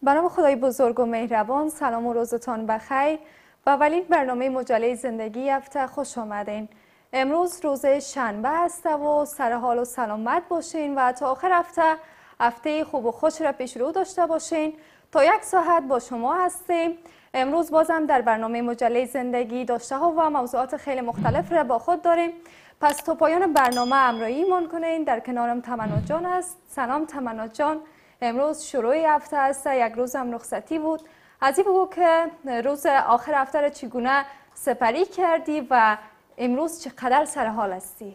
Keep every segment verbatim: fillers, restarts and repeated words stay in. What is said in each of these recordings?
به نام خدای بزرگ و مهربان، سلام و روزتان بخیر. و اولین برنامه مجله زندگی هفته خوش آمدین. امروز روز شنبه است و سر حال و سلامت باشین و تا آخر هفته هفته خوب و خوش را پیش رو داشته باشین. تا یک ساعت با شما هستیم. امروز بازم در برنامه مجله زندگی داشته ها و موضوعات خیلی مختلف را با خود داریم. پس تا پایان برنامه همراهی من کنین. در کنارم تمنا جان است. سلام تمنا جان. امروز شروع هفته است، یک روز هم رخصتی بود. از این بگو که روز آخر هفته را چگونه سپری کردی و امروز چقدر سر حال هستی؟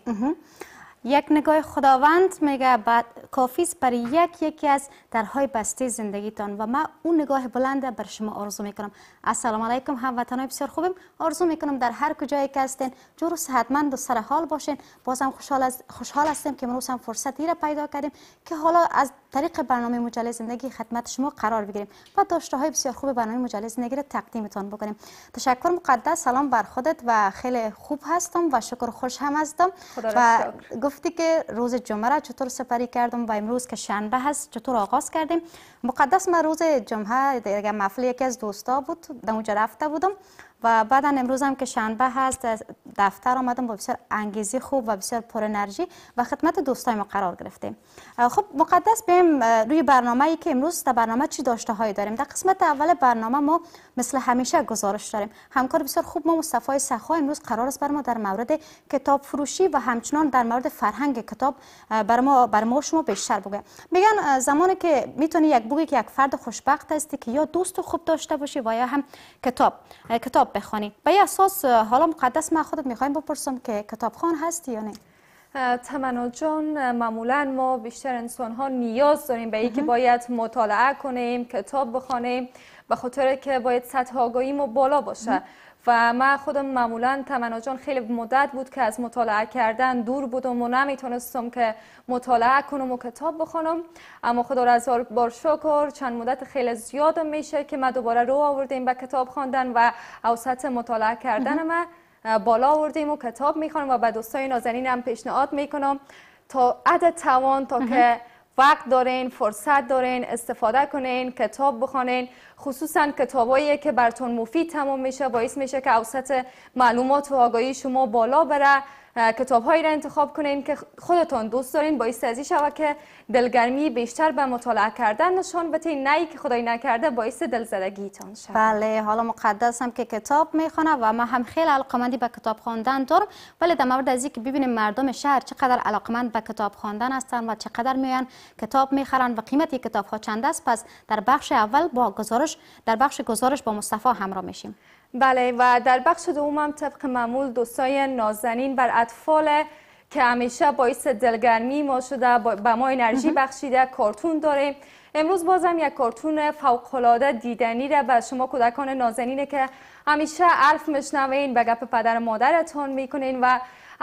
یک نگاه خداوند میگه بعد کافی است برای یک یکی از درهای بسته زندگیتان و من اون نگاه بلنده بر شما آرزو میکنم. السلام علیکم هموطنان بسیار خوبیم. آرزو میکنم در هر کجایی که هستین جور و صحتمند و سر حال باشین. بازم خوشحال از خوشحال هستیم که امروز هم فرصتی را پیدا کردیم که حالا از طریق برنامه مجله زندگی خدمت شما قرار بگیریم و داشته های بسیار خوب برنامه مجله زندگی را تقدیمتان بکنیم. تشکر مقدس. سلام بر خودت و خیلی خوب هستم و شکر خوش هم هستم. و گفتی که روز جمعه را چطور سپری کردم و امروز که شنبه هست چطور آغاز کردیم. مقدس من روز جمعه دیگه محفل یکی از دوستا بود، در اونجا رفته بودم و بعدا امروز هم که شنبه هست دفتر آمدم با بسیار انگیزی خوب و بسیار پر انرژی و خدمت دوستای ما قرار گرفتیم. خب مقدس بریم روی برنامه‌ای که امروز در برنامه چی داشته هایی داریم. در قسمت اول برنامه ما مثل همیشه گزارش داریم. همکار بسیار خوب ما مصطفی سخا امروز قرار است بر ما در مورد کتاب فروشی و همچنان در مورد فرهنگ کتاب بر ما بر ما شما بیشتر بگه. میگن زمانی که میتونی یک بگی که یک فرد خوشبخت هستی که یا دوست خوب داشته باشی و یا هم کتاب کتاب بخونی. به این اساس حالا مقدس ما خودت میخوایم بپرسم که کتابخوان هستی یا نه؟ تمنا جان، معمولا ما بیشتر انسان ها نیاز داریم به اینکه باید مطالعه کنیم، کتاب بخونیم، به خاطر که باید سطح آگاهی ما بالا باشه. و من خودم معمولا تمنا جان خیلی مدت بود که از مطالعه کردن دور بودم و نمیتونستم که مطالعه کنم و کتاب بخونم. اما خدا را هزار بار شکر چند مدت خیلی زیادم میشه که من دوباره رو آوردیم به کتاب خواندن و اوسط مطالعه کردن من بالا آوردیم و کتاب میخوانم و به دوستای نازنینم پیشنهاد میکنم تا حد توان تا که وقت دارین، فرصت دارین، استفاده کنین، کتاب بخونین. خصوصا کتابایی که براتون مفید تمام میشه، باعث میشه که اوسط معلومات و آگاهی شما بالا بره. کتاب‌هایی را انتخاب کنین که خودتون دوست دارین، باعث ازی شود که دلگرمی بیشتر به مطالعه کردن نشان بدین، نه که خدای نکرده باعث دلزدگیتون شه. بله، حالا مقدس هم که کتاب میخونه و من هم خیلی علاقه‌مندی به کتاب خواندن دارم، ولی در مورد از اینکه ببینیم مردم شهر چقدر علاقه‌مند به کتاب خواندن هستن و چقدر میان کتاب میخرن و قیمت یک کتاب ها چند است، پس در بخش اول با گزارش در بخش گزارش با مصطفی همراه میشیم. بله، و در بخش دوم هم طبق معمول دوستای نازنین بر اطفال که همیشه باعث دلگرمی ما شده، به ما انرژی بخشیده کارتون داریم. امروز بازم یک کارتون فوق‌العاده دیدنی را به شما کودکان نازنینه که همیشه الف میشنوین، به گپ پدر مادرتون میکنین و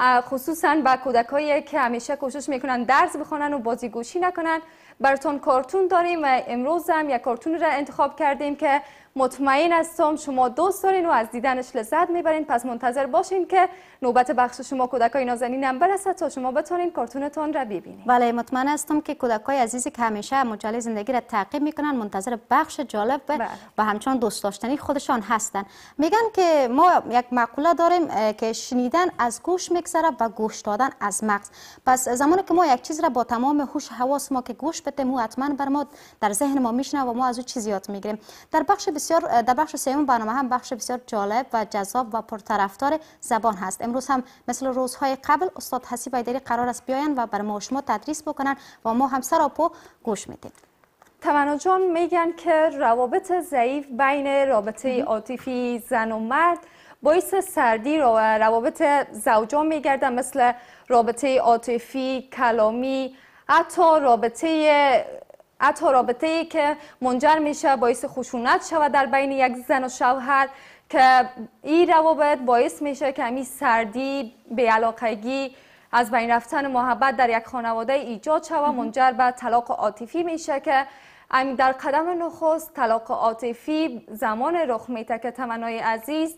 خصوصا به کودکایی که همیشه کوشش میکنن درس بخونن و بازیگوشی نکنن، براتون کارتون داریم و امروز هم یک کارتون را انتخاب کردیم که مطمئن هستم شما دوست دارین و از دیدنش لذت میبرین. پس منتظر باشین که نوبت بخش شما کودکای نازنین هم برسه تا شما بتونین کارتونتون را ببینید. بله، مطمئن هستم که کودکای عزیزی که همیشه مجله زندگی را تعقیب میکنن منتظر بخش جالب و همچنان دوست داشتنی خودشان هستن. میگن که ما یک مقوله داریم که شنیدن از گوش میگذره و گوش دادن از مغز. پس زمانی که ما یک چیز را با تمام هوش حواس ما که گوش بدیم، او حتما بر ما در ذهن ما میشنه و ما از او چیزی یاد میگیریم. در بخش بسیار در بخش سوم برنامه هم بخش بسیار جالب و جذاب و پرطرفدار زبان هست. امروز هم مثل روزهای قبل استاد حسیب ایدری قرار است بیاین و بر ما شما تدریس بکنن و ما هم سراپا گوش میدیم. تمنا جان، میگن که روابط ضعیف بین رابطه عاطفی زن و مرد باعث سردی و روابط زوجا میگردن، مثل رابطه عاطفی، کلامی، حتی رابطه حتی رابطه ای که منجر میشه باعث خشونت شود در بین یک زن و شوهر، که این روابط باعث میشه که همین سردی، بی‌علاقگی، از بین رفتن محبت در یک خانواده ایجاد شود، منجر به طلاق عاطفی میشه که در قدم نخست طلاق عاطفی زمان رخ میده که تمنای عزیز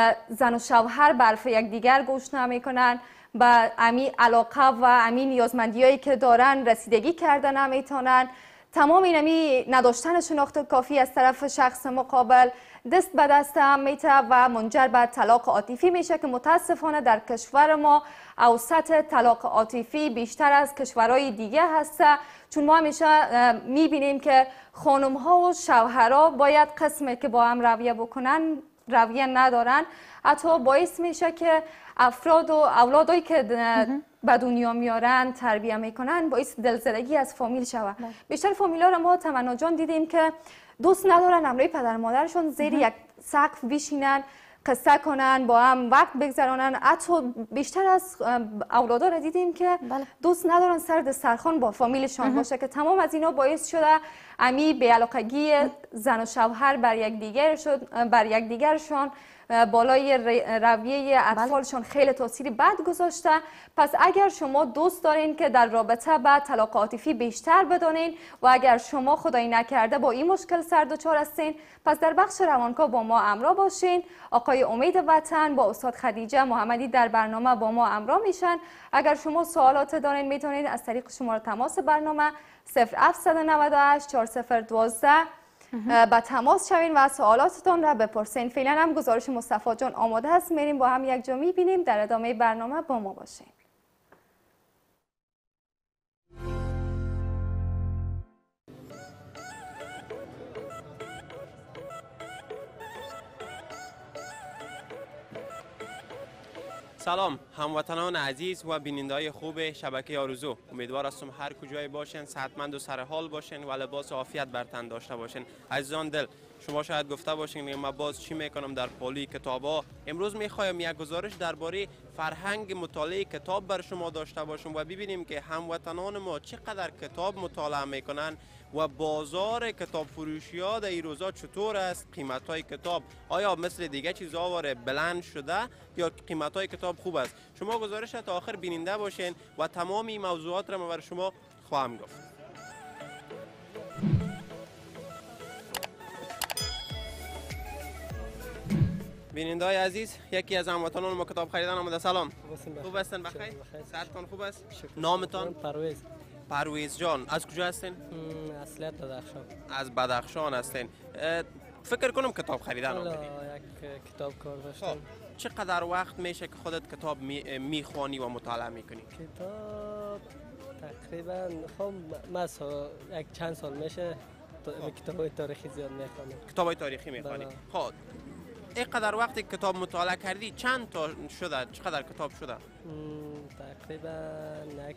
زن و شوهر به حرف یکدیگر گوش نمیکنن، به امی علاقه و امی نیازمندیایی که دارن رسیدگی کردن نمیتونن، تمام اینمی نداشتن شناخت کافی از طرف شخص مقابل دست به دست هم میته و منجر به طلاق عاطفی میشه که متاسفانه در کشور ما اوسط طلاق عاطفی بیشتر از کشورهای دیگه هست، چون ما همیشه میبینیم که خانم ها و شوهرها باید قسمی که با هم رویه بکنن رویه ندارن، حتی باعث میشه که افراد و اولادایی که به دنیا میارن تربیه میکنن باعث دلزدگی از فامیل شوه. بیشتر فامیلا رو ما تمنا جان دیدیم که دوست ندارن همراه پدر مادرشون زیر یک سقف بشینن، قصه کنن، با هم وقت بگذرانن. حتی بیشتر از اولادا رو دیدیم که بله. دوست ندارن سر دسترخوان با فامیلشان باشه که تمام از اینا باعث شده امی بی‌علاقگی زن و شوهر بر یک دیگر شد، بر یک دیگرشان بالای رویه اطفالشون خیلی تاثیر بد گذاشته. پس اگر شما دوست دارین که در رابطه به طلاق عاطفی بیشتر بدانین و اگر شما خدایی نکرده با این مشکل سر دچار هستین، پس در بخش روانکاو با ما همراه باشین. آقای امید وطن با استاد خدیجه محمدی در برنامه با ما همراه میشن. اگر شما سوالات دارین میتونید از طریق شماره تماس برنامه صفر هفت نه هشت چهار صفر یک دو با تماس شوین و سوالاتتون را بپرسین. فعلا هم گزارش مصطفی جان آماده هست، میریم با هم یک جا میبینیم. در ادامه برنامه با ما باشین. سلام هموطنان عزیز و بیننده‌های خوب شبکه آرزو، امیدوار هستم هر کجای باشین صحتمند و سرحال باشین و لباس عافیت بر تن داشته باشین. عزیزان دل، شما شاید گفته باشین که من باز چی میکنم در پالی کتابا. امروز میخوایم یک گزارش درباره فرهنگ مطالعه کتاب بر شما داشته باشم و ببینیم که هموطنان ما چقدر کتاب مطالعه میکنن و بازار کتاب فروشی ها در این روزا چطور است. قیمت های کتاب آیا مثل دیگه چیزا واره بلند شده یا قیمت های کتاب خوب است؟ شما گزارش تا آخر بیننده باشین و تمام این موضوعات را من بر شما خواهم گفت. بیننده‌های عزیز، یکی از هموطنان ما کتاب خریدن آمده. سلام، خوب هستین؟ بخیر؟ صحتتان خوب است؟ نامتان؟ پرویز. پرویز جان، از کجا هستین؟ اصلیت بدخشان. از بدخشان هستین. فکر کنم کتاب خریدن حالا آمدید. یک کتاب کار داشتم. چقدر وقت میشه که خودت کتاب میخوانی و مطالعه میکنی؟ کتاب تقریبا خب مثلا یک چند سال میشه کتابای تاریخی زیاد میخوانم. کتابای تاریخی میخوانی؟ بله. خب اینقدر وقتی کتاب مطالعه کردی چند تا شده؟ چقدر کتاب شده؟ تقریبا یک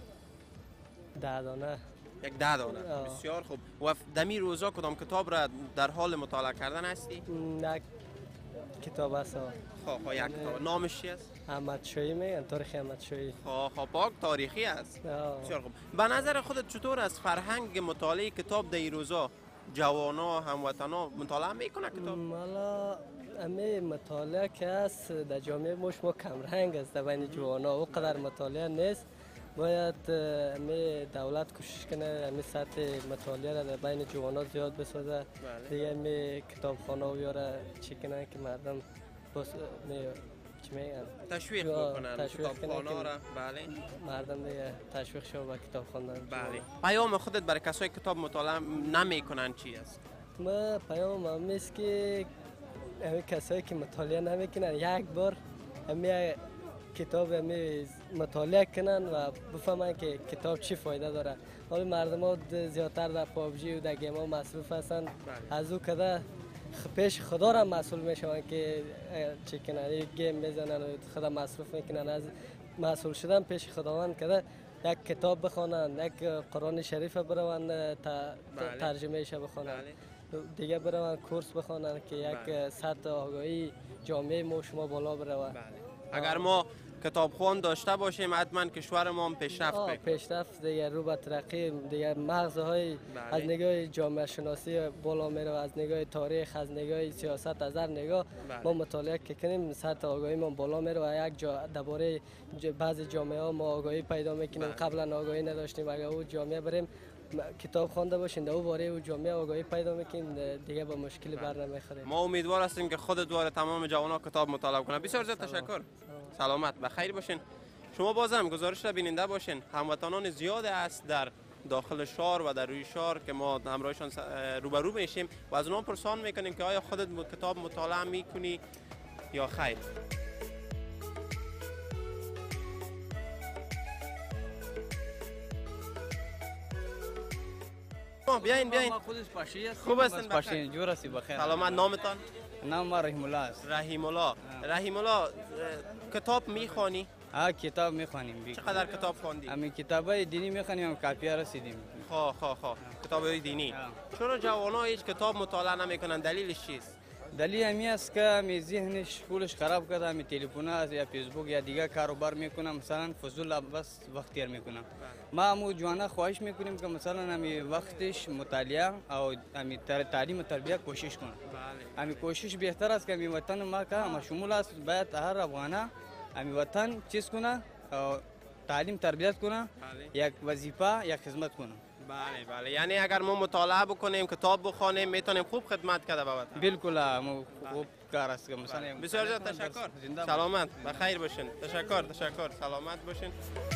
ده دانه. یک ده دانه. بسیار خوب. و دمی روزا کدام کتاب را در حال مطالعه کردن هستی؟ یک کتاب است. خب یک کتاب. نامش چی است؟ احمد شویی میگن، تاریخ احمد شویی. خب خب پاک تاریخی است. بسیار خوب. به نظر خودت چطور است فرهنگ مطالعه کتاب در این روزا؟ جوانا هموطنا مطالعه میکنه کتاب؟ حالا امی مطالعه که است در جامعه ما شما کم رنگ است. بین جوانا او قدر مطالعه نیست. باید امی دولت کوشش کنه امی سطح مطالعه را در بین جوانا زیاد بسازه. دیگه امی کتابخانه و یاره چی کنن که مردم بس می چی میگن تشویق بکنن کتابخانه را. بله، مردم دیگه تشویق شو به کتاب خواندن. بله. پیام خودت برای کسایی کتاب مطالعه نمیکنن چی است؟ ما پیام هم است که امی کسایی که مطالعه نمیکنن یک بار امی کتاب امی مطالعه کنن و بفهمن که کتاب چی فایده داره. حالا مردم ها زیادتر در پابجی و در گیم ها مصروف هستن. از او کده پیش خدا را مسئول میشون که چی کنن گیم میزنن و خدا مصروف میکنن. از مسئول شدن پیش خداوند کده یک کتاب بخونن، یک قرآن شریف بروند ترجمه ایش بخونن، دیگه بروند کورس بخونن که یک سطح آگاهی جامعه ما شما بالا بروند. اگر ما کتابخوان داشته باشیم حتما کشور ما هم پیشرفت میکنه. پیشرفت دیگه رو به ترقی دیگه مغزهای از نگاه جامعه شناسی بالا میره، از نگاه تاریخ، از نگاه سیاست، از هر نگاه ما مطالعه که کنیم سطح آگاهی ما بالا میره و یک جا درباره بعضی جامعه ها ما آگاهی پیدا میکنیم. قبلا آگاهی نداشتیم. اگر او جامعه بریم کتاب خوانده باشین در او باره او جامعه آگاهی پیدا میکنیم دیگه با مشکلی بر نمیخوریم. ما امیدوار هستیم که خود دواره تمام جوانان کتاب مطالعه کنند. بسیار زیاد تشکر. سلامت بخیر باشین. شما بازم گزارش را بیننده باشین. هموطنان زیاد است در داخل شهر و در روی شهر که ما همراهشان س- روبرو میشیم و از اونها پرسان میکنیم که آیا خودت م- کتاب مطالعه میکنی یا خیر. آه، بیاین بیاین. ما خودش پاشی هستیم. خوب هستین؟ بس پاشی جور هستی بخیر. سلامت. نامتان؟ نام ما رحیم الله است. رحیم الله. رحیم الله اه، کتاب میخوانی؟ ها کتاب میخوانیم. چقدر کتاب خواندی؟ همین کتابای دینی میخوانیم هم کافیه رسیدیم. خواه خواه خواه کتاب دینی. ها. چرا جوان‌ها هیچ کتاب مطالعه نمیکنن؟ دلیلش چیست؟ دلیل همی است که همی ذهنش پولش خراب کرده، همی تلفن است یا فیسبوک یا دیگه کاروبار میکنه، مثلا فضول بس وقت تیر میکنه. ما همو جوانا خواهش میکنیم که مثلا همی وقتش مطالعه او همی تر تعلیم و تربیت کوشش کنه. بله. همی کوشش بهتر است که همی وطن ما که ما شمول است، باید هر افغانه همی وطن چیز کنه او تعلیم تربیت کنه، بله. یک وظیفه یک خدمت کنه. بله بله، یعنی اگر ما مطالعه بکنیم، کتاب بخوانیم، میتونیم خوب خدمت کرده به وطن. بالکل همو خوب کار است که مثلا بسیار زیاد تشکر. زنده سلامت، بخیر باشین. تشکر تشکر. سلامت باشین.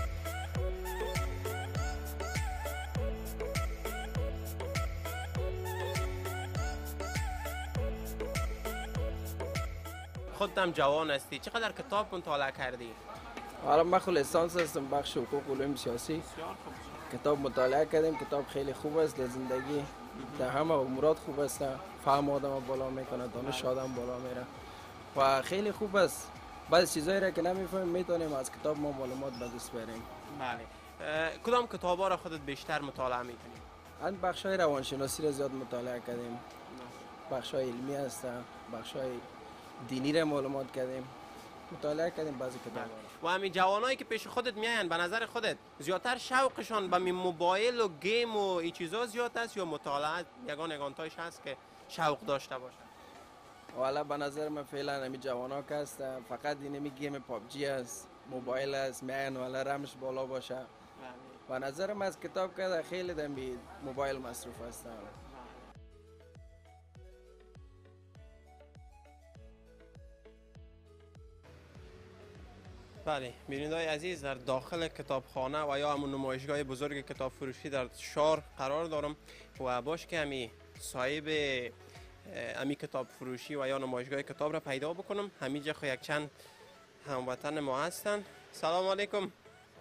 خودم جوان هستی، چقدر کتاب مطالعه کردی؟ حالا من خود لیسانس هستم بخش حقوق علوم سیاسی. کتاب مطالعه کردیم. کتاب خیلی خوب است در زندگی، در همه امورات خوب است. فهم آدم بالا میکنه، دانش آدم بالا میره و خیلی خوب است. بعضی چیزایی را که نمیفهمیم میتونیم از کتاب ما معلومات به دست بیاریم. بله. اه، کدام کتابا را خودت بیشتر مطالعه میکنی؟ ان بخشای روانشناسی را زیاد مطالعه کردیم. بخشای علمی هست، بخشای دینی را معلومات کردیم. مطالعه کردیم بعضی کتابا. و همین جوانایی که پیش خودت میاین، به نظر خودت زیادتر شوقشان به می موبایل و گیم و این چیزا زیاد است یا مطالعه یگان یگانتایش هست که شوق داشته باشه؟ والا به نظر من فعلا همین جوانا که هستن فقط این همی گیم پابجی است، موبایل است، میان والا رمش بالا باشه. به نظر من از کتاب که خیلی دمی موبایل مصروف هستن. بله، بینندگان عزیز، در داخل کتابخانه و یا همون نمایشگاه بزرگ کتاب فروشی در شهر قرار دارم و باش که همی صاحب امی کتاب فروشی و یا نمایشگاه کتاب را پیدا بکنم. همینجا خو یک چند هموطن ما هستن. سلام علیکم.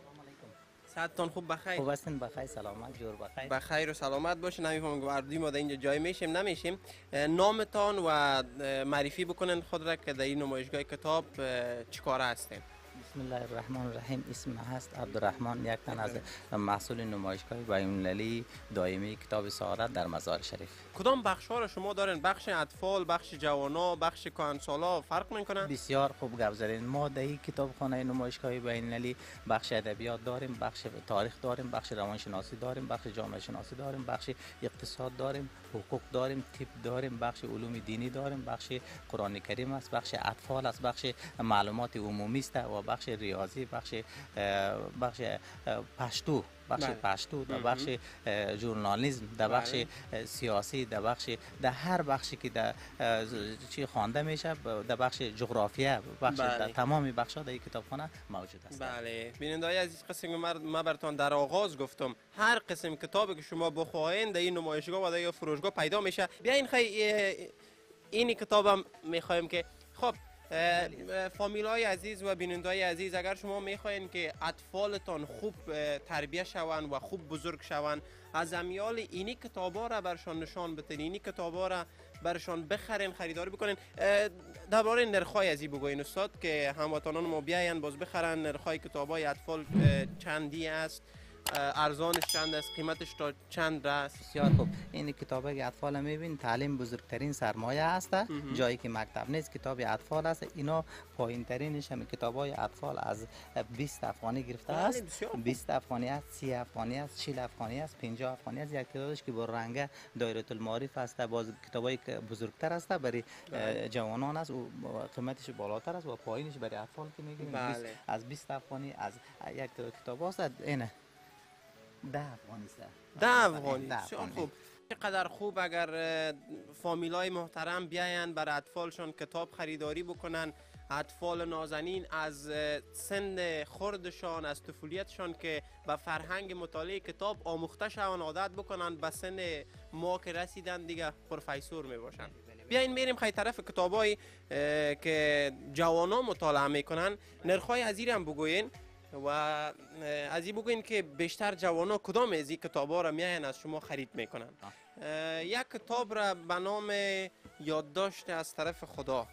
صحتتان خوب؟ بخیر؟ خوب هستین؟ بخیر، سلامت، جور بخیر. بخیر و سلامت باشین. نمیفهمم گوردی ما در اینجا جای میشیم نمیشیم. نامتان و معرفی بکنن خود را که در این نمایشگاه کتاب چیکاره هستین؟ بسم الله الرحمن الرحیم. اسم من هست عبدالرحمن، یک تن از محصول نمایشگاه بین‌المللی دائمی کتاب سعادت در مزار شریف. کدام بخش ها را شما دارین؟ بخش اطفال، بخش جوانا، بخش کهنسالا فرق میکنه؟ بسیار خوب گپ زدین. ما در این کتابخانه نمایشگاه بین‌المللی بخش ادبیات داریم، بخش تاریخ داریم، بخش روانشناسی داریم، بخش جامعه شناسی داریم، بخش اقتصاد داریم، حقوق داریم، طب داریم، بخش علوم دینی داریم، بخش قرآن کریم است، بخش اطفال است، بخش معلومات عمومی است و بخش ریاضی، بخش بخش پشتو، بخش بله. پشتو، در بخش ژورنالیسم، در بخش سیاسی، در بخش در هر بخشی که در چی خوانده میشه، در بخش جغرافیا، بخش بله. در تمام بخش‌ها در این کتابخانه موجود است. بله بینندگان عزیز، قسم ما براتون در آغاز گفتم هر قسم کتابی که شما بخواین در این نمایشگاه و در این فروشگاه پیدا میشه. بیاین خیلی این کتابم میخوایم که خب فامیلای عزیز و بینندگان عزیز، اگر شما میخواین که اطفالتان خوب تربیت شوند و خوب بزرگ شوند، از امیال اینی کتابا را برشان نشان بدین، اینی کتابا را برشان بخرین، خریداری بکنین. درباره نرخ‌های ازی بگوین استاد که هموطنان ما بیاین باز بخرن. نرخ‌های کتابای اطفال چندی است؟ ارزانش چند است؟ قیمتش تا چند است؟ بسیار خوب. این کتابی که اطفال میبین، تعلیم بزرگترین سرمایه است. جایی که مکتب نیست کتاب اطفال است. اینا پایین ترینش هم کتابای اطفال از بیست افغانی گرفته است. بیست افغانی است، سی افغانی است، چهل افغانی است، پنجاه افغانی است. یک تعدادش که با رنگ دایره المعارف است، باز کتابای بزرگتر است برای جوانان است و قیمتش بالاتر است و پایینش برای اطفال که میگیم بله. از بیست افغانی از یک تعداد کتاب است. اینه ده افغانی است. ده افغانی. بسیار خوب. چقدر خوب اگر فامیلای محترم بیاین برای اطفالشان کتاب خریداری بکنن اطفال نازنین از سن خردشان، از طفولیتشان که به فرهنگ مطالعه کتاب آموخته شوند، عادت بکنن، به سن ما که رسیدن دیگه پروفسور می باشن. بیاین میریم خیلی طرف کتابایی که جوانان مطالعه میکنن. نرخای از این هم بگوین و از این بگوین که بیشتر جوانا کدام از این کتابا را میاین از شما خرید میکنن. یک کتاب را به نام یادداشت از طرف خدا،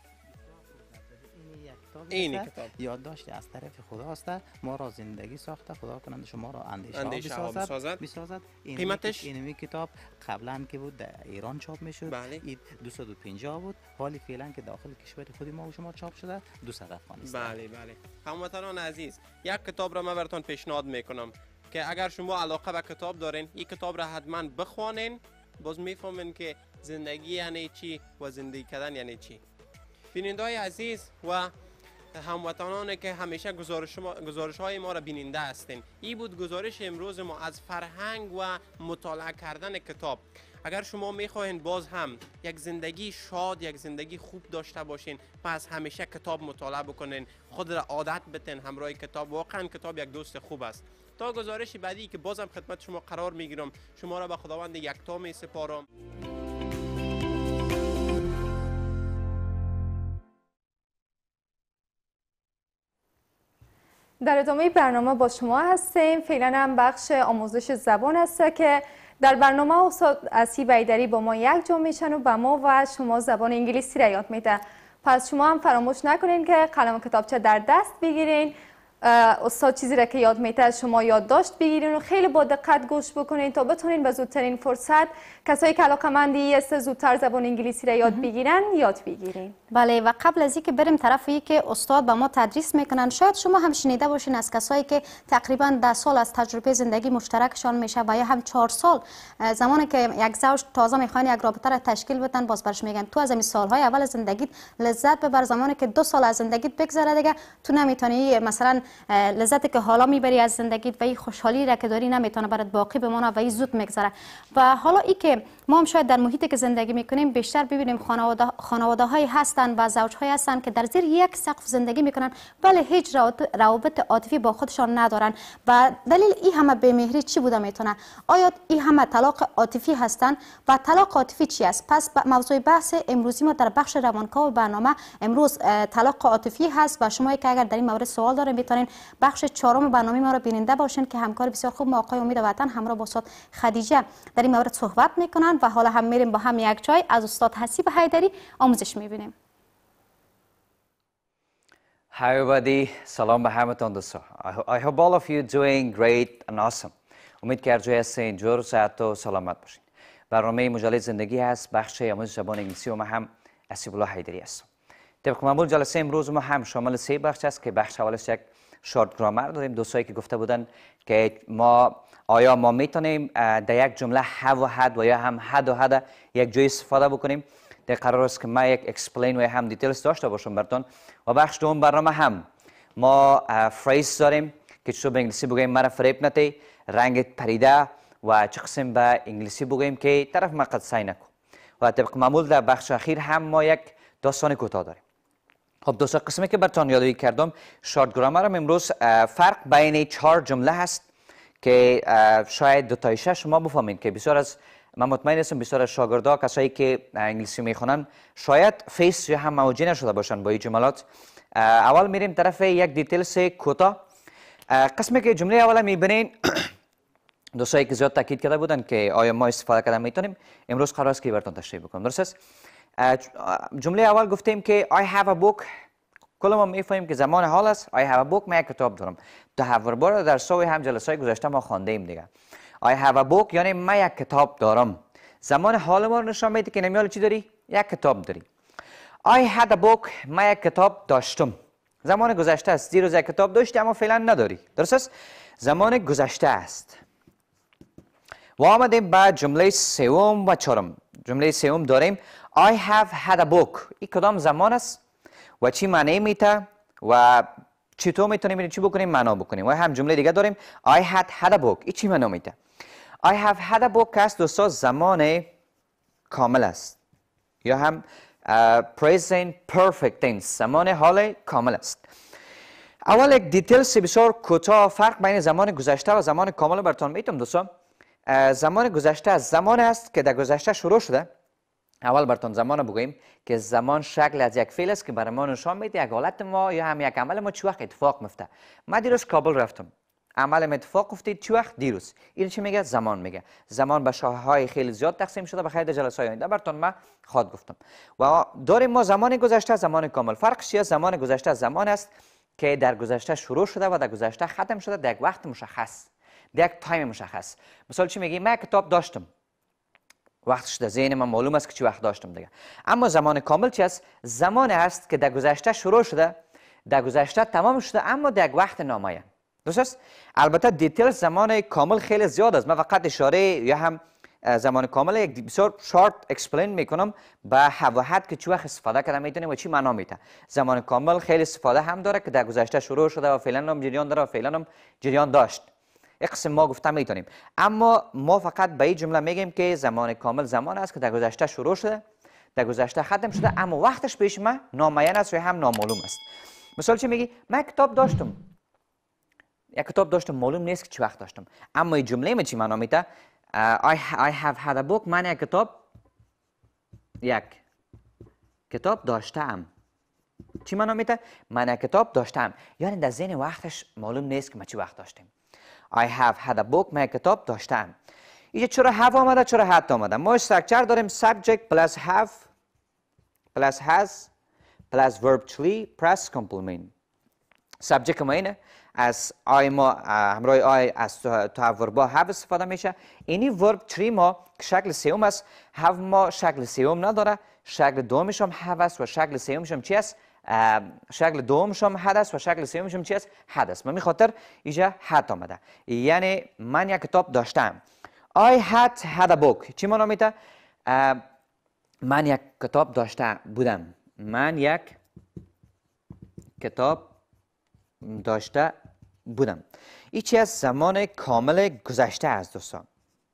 این کتاب یادداشت از طرف خدا است. ما را زندگی ساخته، خدا کنند شما را اندیشه, اندیشه ها بسازد. بسازد. قیمتش این کتاب قبلا که بود در ایران چاپ میشد، بله. این دویست و پنجاه بود، حالی فعلا که داخل کشور خود ما و شما چاپ شده دویست افغانی است. بله بله. هموطنان عزیز، یک کتاب را من براتون پیشنهاد میکنم که اگر شما علاقه به کتاب دارین، این کتاب را حتما بخوانین، باز میفهمین که زندگی یعنی چی و زندگی کردن یعنی چی. بیننده‌های عزیز و هموطنانی که همیشه گزارش, ما، گزارش های ما را بیننده هستین، این بود گزارش امروز ما از فرهنگ و مطالعه کردن کتاب. اگر شما میخواهید باز هم یک زندگی شاد، یک زندگی خوب داشته باشین، پس همیشه کتاب مطالعه بکنین، خود را عادت بتین همراه کتاب. واقعا کتاب یک دوست خوب است. تا گزارش بعدی که بازم خدمت شما قرار میگیرم، شما را به خداوند یکتا می سپارم. در ادامه برنامه با شما هستیم. فعلا هم بخش آموزش زبان است که در برنامه استاد اسی بیدری با ما یک جا میشن و به ما و شما زبان انگلیسی را یاد میده. پس شما هم فراموش نکنین که قلم و کتابچه در دست بگیرین. استاد چیزی را که یاد میده شما یادداشت بگیرین و خیلی با دقت گوش بکنین تا بتونین به زودترین فرصت، کسایی که علاقه‌مندی است زودتر زبان انگلیسی را یاد بگیرن یاد بگیرین. بله، و قبل از اینکه بریم طرفی که استاد به ما تدریس میکنن، شاید شما هم شنیده باشین از کسایی که تقریبا ده سال از تجربه زندگی مشترکشان میشه و یا هم چهار سال، زمانی که یک زوج تازه میخوان یک رابطه را تشکیل بدن، باز برش میگن تو از این سالهای اول زندگیت لذت ببر، زمانی که دو سال از زندگیت بگذره دیگه تو نمیتونی مثلا لذتی که حالا میبری از زندگیت و این خوشحالی را که داری نمیتونه برات باقی بمونه و این زود میگذره. و حالا ای که ما هم شاید در محیطی که زندگی میکنیم بیشتر ببینیم خانواده خانواده های هستن و زوج های هستن که در زیر یک سقف زندگی میکنن، ولی هیچ روابط عاطفی با خودشان ندارن. و دلیل این همه بی‌مهری چی بوده میتونه؟ آیا این همه طلاق عاطفی هستن؟ و طلاق عاطفی چی است؟ پس موضوع بحث امروزی ما در بخش روانکاو برنامه امروز طلاق عاطفی هست و شما که اگر در این مورد سوال دارین میتونین بخش چهارم برنامه ما را بیننده باشین که همکار بسیار خوب ما آقای امید وطن همراه با استاد خدیجه در این مورد صحبت میکنن. و حالا هم میریم با هم یک جای از استاد حسیب حیدری آموزش میبینیم. Hi everybody, سلام به همتون دوستان. I hope all of you doing great and awesome. امید که هر جای هستین جور صحت و سلامت باشین. برنامه مجله زندگی هست، بخش آموزش زبان انگلیسی و ما هم حسیب الله حیدری هستم. طبق معمول جلسه امروز ما هم شامل سه بخش است که بخش اولش یک شورت گرامر داریم. دوستایی که گفته بودن که ما آیا ما میتونیم در یک جمله have و had و یا هم had و had یک جای استفاده بکنیم. در قرار است که ما یک اکسپلین و هم دیتیلز داشته باشم براتون. و بخش دوم برنامه هم ما فریز داریم که چطور به انگلیسی بگوییم مرا فریب نتی، رنگت پریده و چه قسم به انگلیسی بگوییم که طرف ما قد سعی نکن. و طبق معمول در بخش اخیر هم ما یک داستان کوتاه داریم. خب دوستان، قسمی که براتون یادآوری کردم شورت گرامر هم امروز فرق بین چهار جمله هست که شاید دو تایشه شما بفهمید که بسیار از من مطمئن هستم بسیار از شاگردا کسایی که انگلیسی میخونن شاید فیس یا هم مواجه نشده باشن با این جملات. اول میریم طرف یک دیتیلز کوتاه. قسمی که جمله اول میبینین دوستایی که زیاد تاکید کرده بودن که آیا ما استفاده کردن میتونیم، امروز قرار است که براتون تشریح بکنم. درست است؟ جمله اول گفتیم که I have a book. کل ما میفهمیم که زمان حال است. I have a book، من یک کتاب دارم. تا هفت بار در سوی هم جلسه های گذشته ما خواندیم دیگه. I have a book یعنی من یک کتاب دارم. زمان حال ما رو نشان میده که نمیال چی داری؟ یک کتاب داری. I had a book، من یک کتاب داشتم. زمان گذشته است. دیروز یک کتاب داشتی اما فعلا نداری. درست است؟ زمان گذشته است. و آمدیم بعد جمله سوم و چهارم. جمله سوم داریم I have had a book. این کدام زمان است و چی معنی میده و چطور میتونیم چی بکنیم معنا بکنیم. و هم جمله دیگه داریم I had had a book. این چی معنا میده؟ I have had a book است دوستا زمان کامل است یا هم present perfect tense، زمان حال کامل است. اول یک دیتیلز بسیار کوتاه فرق بین زمان گذشته و زمان کامل براتون میتونم دوستان. زمان گذشته از زمان است که در گذشته شروع شده. اول براتون زمان بگوییم که زمان شکل از یک فعل است که برای ما نشان میده یک حالت ما یا هم یک عمل ما چه وقت اتفاق میفته. ما دیروز کابل رفتم، عمل اتفاق افتید چه وقت؟ دیروز. این چی میگه؟ زمان میگه. زمان به شاخه‌های خیلی زیاد تقسیم شده، به خیلی جلسه های آینده براتون ما خواهد گفتم. و داریم ما زمان گذشته، زمان کامل. فرقش چیه؟ زمان گذشته زمان است که در گذشته شروع شده و در گذشته ختم شده در یک وقت مشخص، در یک تایم مشخص. مثال چی میگی؟ من کتاب داشتم، وقتش در ذهن من معلوم است که چه وقت داشتم دیگه. اما زمان کامل چی است؟ زمان است که در گذشته شروع شده، در گذشته تمام شده، اما در یک وقت نامعین. درست است؟ البته دیتیل زمان کامل خیلی زیاد است. من فقط اشاره یا هم زمان کامل یک بسیار شارت اکسپلین میکنم به وحدت که چه وقت استفاده کردن میتونه و چی معنا میده. زمان کامل خیلی استفاده هم داره که در گذشته شروع شده و فعلا هم جریان داره و فعلا هم جریان داشت. یک قسم ما گفتم میتونیم، اما ما فقط به این جمله میگیم که زمان کامل زمان است که در گذشته شروع شده، در گذشته ختم شده، اما وقتش پیش ما نامعین است و هم نامعلوم است. مثال چی میگی؟ من کتاب داشتم، یک کتاب داشتم، معلوم نیست که چه وقت داشتم. اما این جمله من چی معنا میده؟ I, I have had a book. من یک کتاب یک کتاب داشتم. چی معنا میده؟ من یک کتاب داشتم، یعنی در ذهن وقتش معلوم نیست که ما چه وقت داشتیم. I have had a book. من یک کتاب داشتم. اینجا چرا have آمده، چرا had آمده؟ ما استراکچر داریم subject plus have plus has plus verb to be plus complement. subject ما اینه، از آی ما همراه آی از تو وربا have استفاده میشه. اینی ورب تری ما شکل سوم است. have ما شکل سوم نداره، شکل دومش هم have است و شکل سومش هم چی است؟ شکل دومش هم had است و شکل سومش هم چی است؟ had است. من میخاطر اینجا had آمده، یعنی من یک کتاب داشتم. I had had a book. چی معنا میده؟ من یک کتاب داشته بودم. من یک کتاب داشته بودم. این چی از زمان کامل گذشته است دوستان.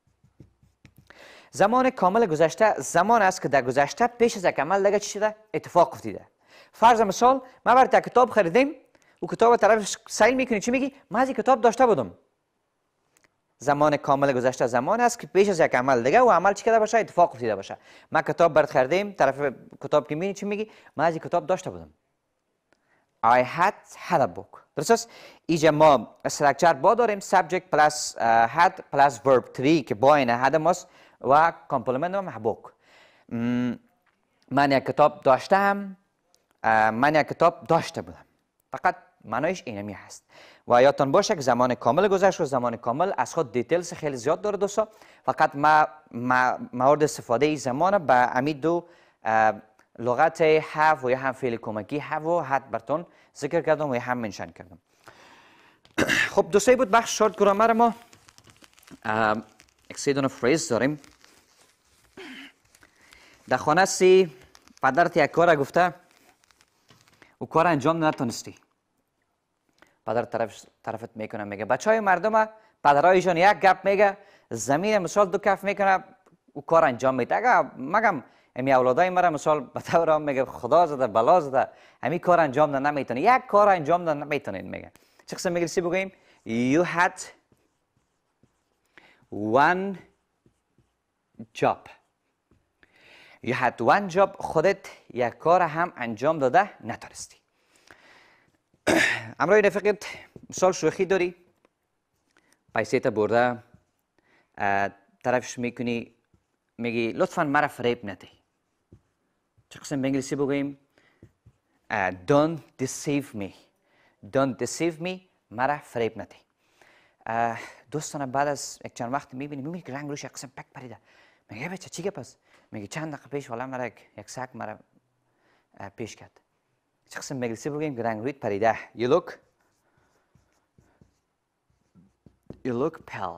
زمان کامل گذشته زمان است که در گذشته پیش از یک عمل دیگه چی شده؟ اتفاق افتیده. فرض مثال ما برای یک کتاب خریدیم، او کتاب طرف سیل میکنی، چی میگی؟ من از این کتاب داشته بودم. زمان کامل گذشته زمان است که پیش از یک عمل دیگه و عمل چی کرده باشه؟ اتفاق افتیده باشه. ما کتاب برات خریدیم، طرف کتاب که میبینی چی میگی؟ من از این کتاب داشته بودم. I had had a book. درست است؟ اینجا ما استراکچر با داریم subject plus uh, had plus verb تری که با این had ماست و کامپلمنت هم book. من یک کتاب داشتم، من یک کتاب داشته بودم. فقط معنایش اینمی هست. و یادتان باشه که زمان کامل گذشت و زمان کامل از خود دیتیلز خیلی زیاد داره دوستا. فقط ما, ما مورد استفاده ای زمان به امید دو لغت have و یا هم فعل کمکی have و had براتون ذکر کردم و یا هم منشن کردم. خب دوستایی بود بخش شورت گرامر ما یک سه دونه فریز داریم. در خانه سی پدرت یک کار گفته و کار انجام نتونستی. پدر طرف طرفت میکنه میگه بچه های مردم پدرایشون یک گپ میگه زمین مثال دو کف میکنه و کار انجام میده. اگه مگم امی اولادای مرا مثال به طور میگه خدا زده بلا زده امی کار انجام ده نمیتونه، یک کار انجام ده نمیتونه میگه. چه قسم میگه سی بگوییم you had one job. you had one job. خودت یک کار هم انجام داده نتونستی. امروی رفیقت مثال شوخی داری، پیسه تا برده طرفش میکنی میگی لطفا مرا فریب نده. چه قسم به انگلیسی بگوییم؟ Don't deceive me. Don't deceive me. مرا فریب نده. دوستان بعد از یک چند وقت میبینی میبینی که رنگ روش یک قسم پک پریده. میگه بچه چی گپ است؟ میگه چند دقیقه پیش والا مرا یک سگ مرا پیش کرد. چه قسم به انگلیسی بگوییم که رنگ رویت پریده؟ You look You look pale.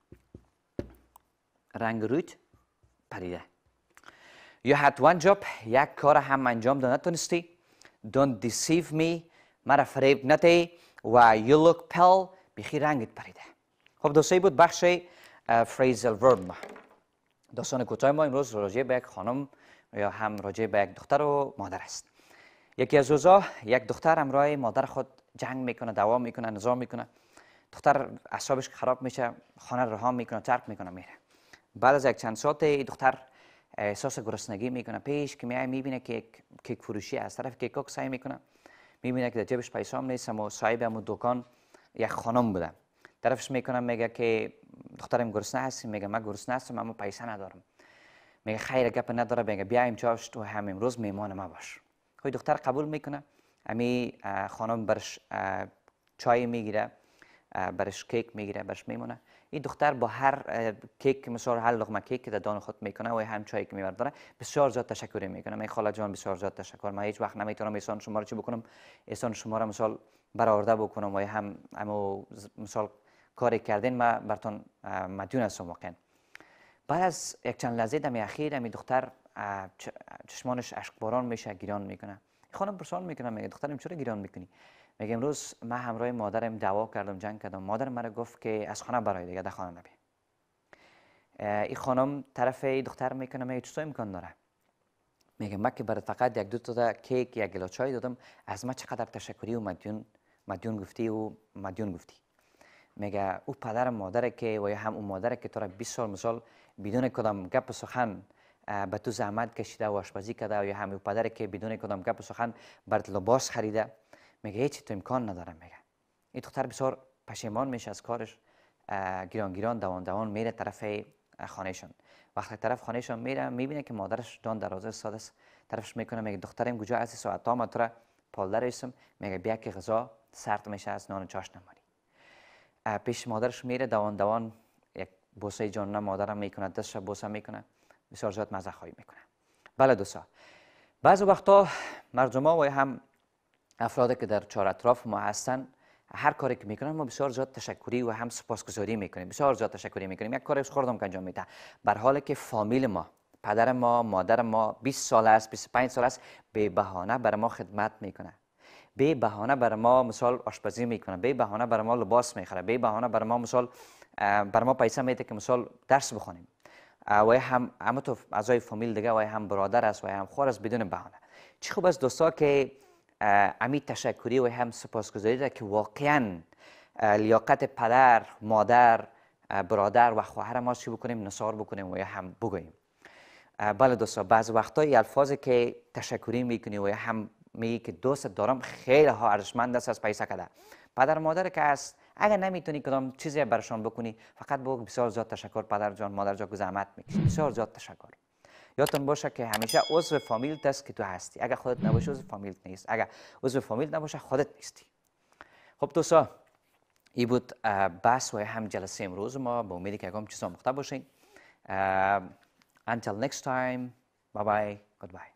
رنگ رویت پریده. You had one job. یک کار هم انجام داد نتونستی. Don't deceive me. مرا فریب نده. و you look pale. بخی رنگت پریده. خب دوستایی بود بخش phrasal verb ما. دوستان کوتاه ما امروز راجع به یک خانم یا هم راجع به یک دختر و مادر است. یکی از روزا یک دختر همراه مادر خود جنگ میکنه، دعوا میکنه، نزاع میکنه. دختر اعصابش خراب میشه، خانه رها میکنه، ترک میکنه، میره. بعد از یک چند ساعت دختر احساس گرسنگی میکنه، پیش که میای میبینه که یک کیک فروشی از طرف کیکاک سعی میکنه، میبینه که در جیبش پیسه هم نیست و صاحب همون دکان یک خانم بوده. طرفش میکنه، میگه که دخترم گرسنه هستی؟ میگه من گرسنه هستم اما پیسه ندارم. میگه خیر گپ نداره، میگه بیا امشب تو هم امروز میهمان ما باش. خود دختر قبول میکنه، امی خانم برش چای میگیره، برش کیک میگیره، برش میمونه. این دختر با هر کیک مثلا هر لقمه کیک که در دهان خود میکنه و هم چای که میبرداره بسیار زیاد تشکر میکنه. می خاله جان بسیار زیاد تشکر، من هیچ وقت نمیتونم احسان شما رو چی بکنم، احسان شما رو مثال برآورده بکنم و هم همو مثال کاری کردین ما براتون مدیون هستم واقعا. بعد از یک چند لحظه دم اخیر می دختر چشمانش اشک باران میشه، گریان میکنه. خانم پرسان میکنه، میگه دخترم چرا گریان میکنی؟ میگه امروز من همراه مادرم دعوا کردم، جنگ کردم، مادر مرا گفت که از خانه برای دیگه در خانه نبی. این خانم طرف دختر میکنه، میگه چطور امکان داره؟ میگه من که برات فقط یک دو تا کیک یک گلاس چای دادم، از من چقدر تشکری و مدیون مدیون گفتی و مدیون گفتی. میگه او پدر مادر که و یا هم اون مادر که تو را بیست سال مثال بدون کدام گپ و سخن به تو زحمت کشیده و آشپزی کرده و یا هم او پدر که بدون کدام گپ و سخن برات لباس خریده، میگه هیچ تو امکان نداره. میگه این دختر بسیار پشیمان میشه از کارش، گیران گیران دوان دوان میره طرف خانهشون. وقتی طرف خانهشون میره میبینه که مادرش جان درازه استاد است. طرفش میکنه، میگه دخترم کجا هستی؟ ساعت تا ما تو را پالده رسم. میگه بیا که غذا سرد میشه، از نان چاش نماری. پیش مادرش میره، دوان دوان یک بوسه جان مادرم میکنه، دستش بوسه میکنه، بسیار زیاد مزه خواهی میکنه. بله دوستا، بعضی وقتا مردما و هم افرادی که در چهار اطراف ما هستن هر کاری که میکنن ما بسیار زیاد تشکری و هم سپاسگزاری میکنیم، بسیار زیاد تشکری میکنیم. یک کاری خوردم که انجام میده، بر حالی که فامیل ما، پدر ما، مادر ما بیست سال است، بیست و پنج سال است به بهانه بر ما خدمت میکنه، به بهانه بر ما مثال آشپزی میکنه، به بهانه بر ما لباس میخره، به بهانه بر ما مثال بر ما پیسه میده که مثال درس بخونیم. و هم اما تو اعضای فامیل دیگه و هم برادر است و هم خور است بدون بهانه. چه خوب است دوستا که امی تشکری و هم سپاسگزاری ده که واقعا لیاقت پدر، مادر، برادر و خواهر ما چی بکنیم، نثار بکنیم و هم بگوییم. بله دوستا، بعض وقتا الفاظی که تشکری میکنی و هم میگی که دوست دارم خیلی ها ارزشمند است از پیسه کده. پدر مادر که است اگر نمیتونی کدام چیزی برشان بکنی فقط بگو بسیار زیاد تشکر پدر جان، مادر جان که زحمت میکشی، بسیار زیاد تشکر. یادتون باشه که همیشه عضو فامیل است که تو هستی، اگر خودت نباشی عضو فامیل نیست، اگر عضو فامیل نباشه خودت نیستی. خب دوستا، این بود بحث و هم جلسه امروز ما، با امیدی که اگه هم چیزا مختلف باشین. Until next time, bye bye, goodbye.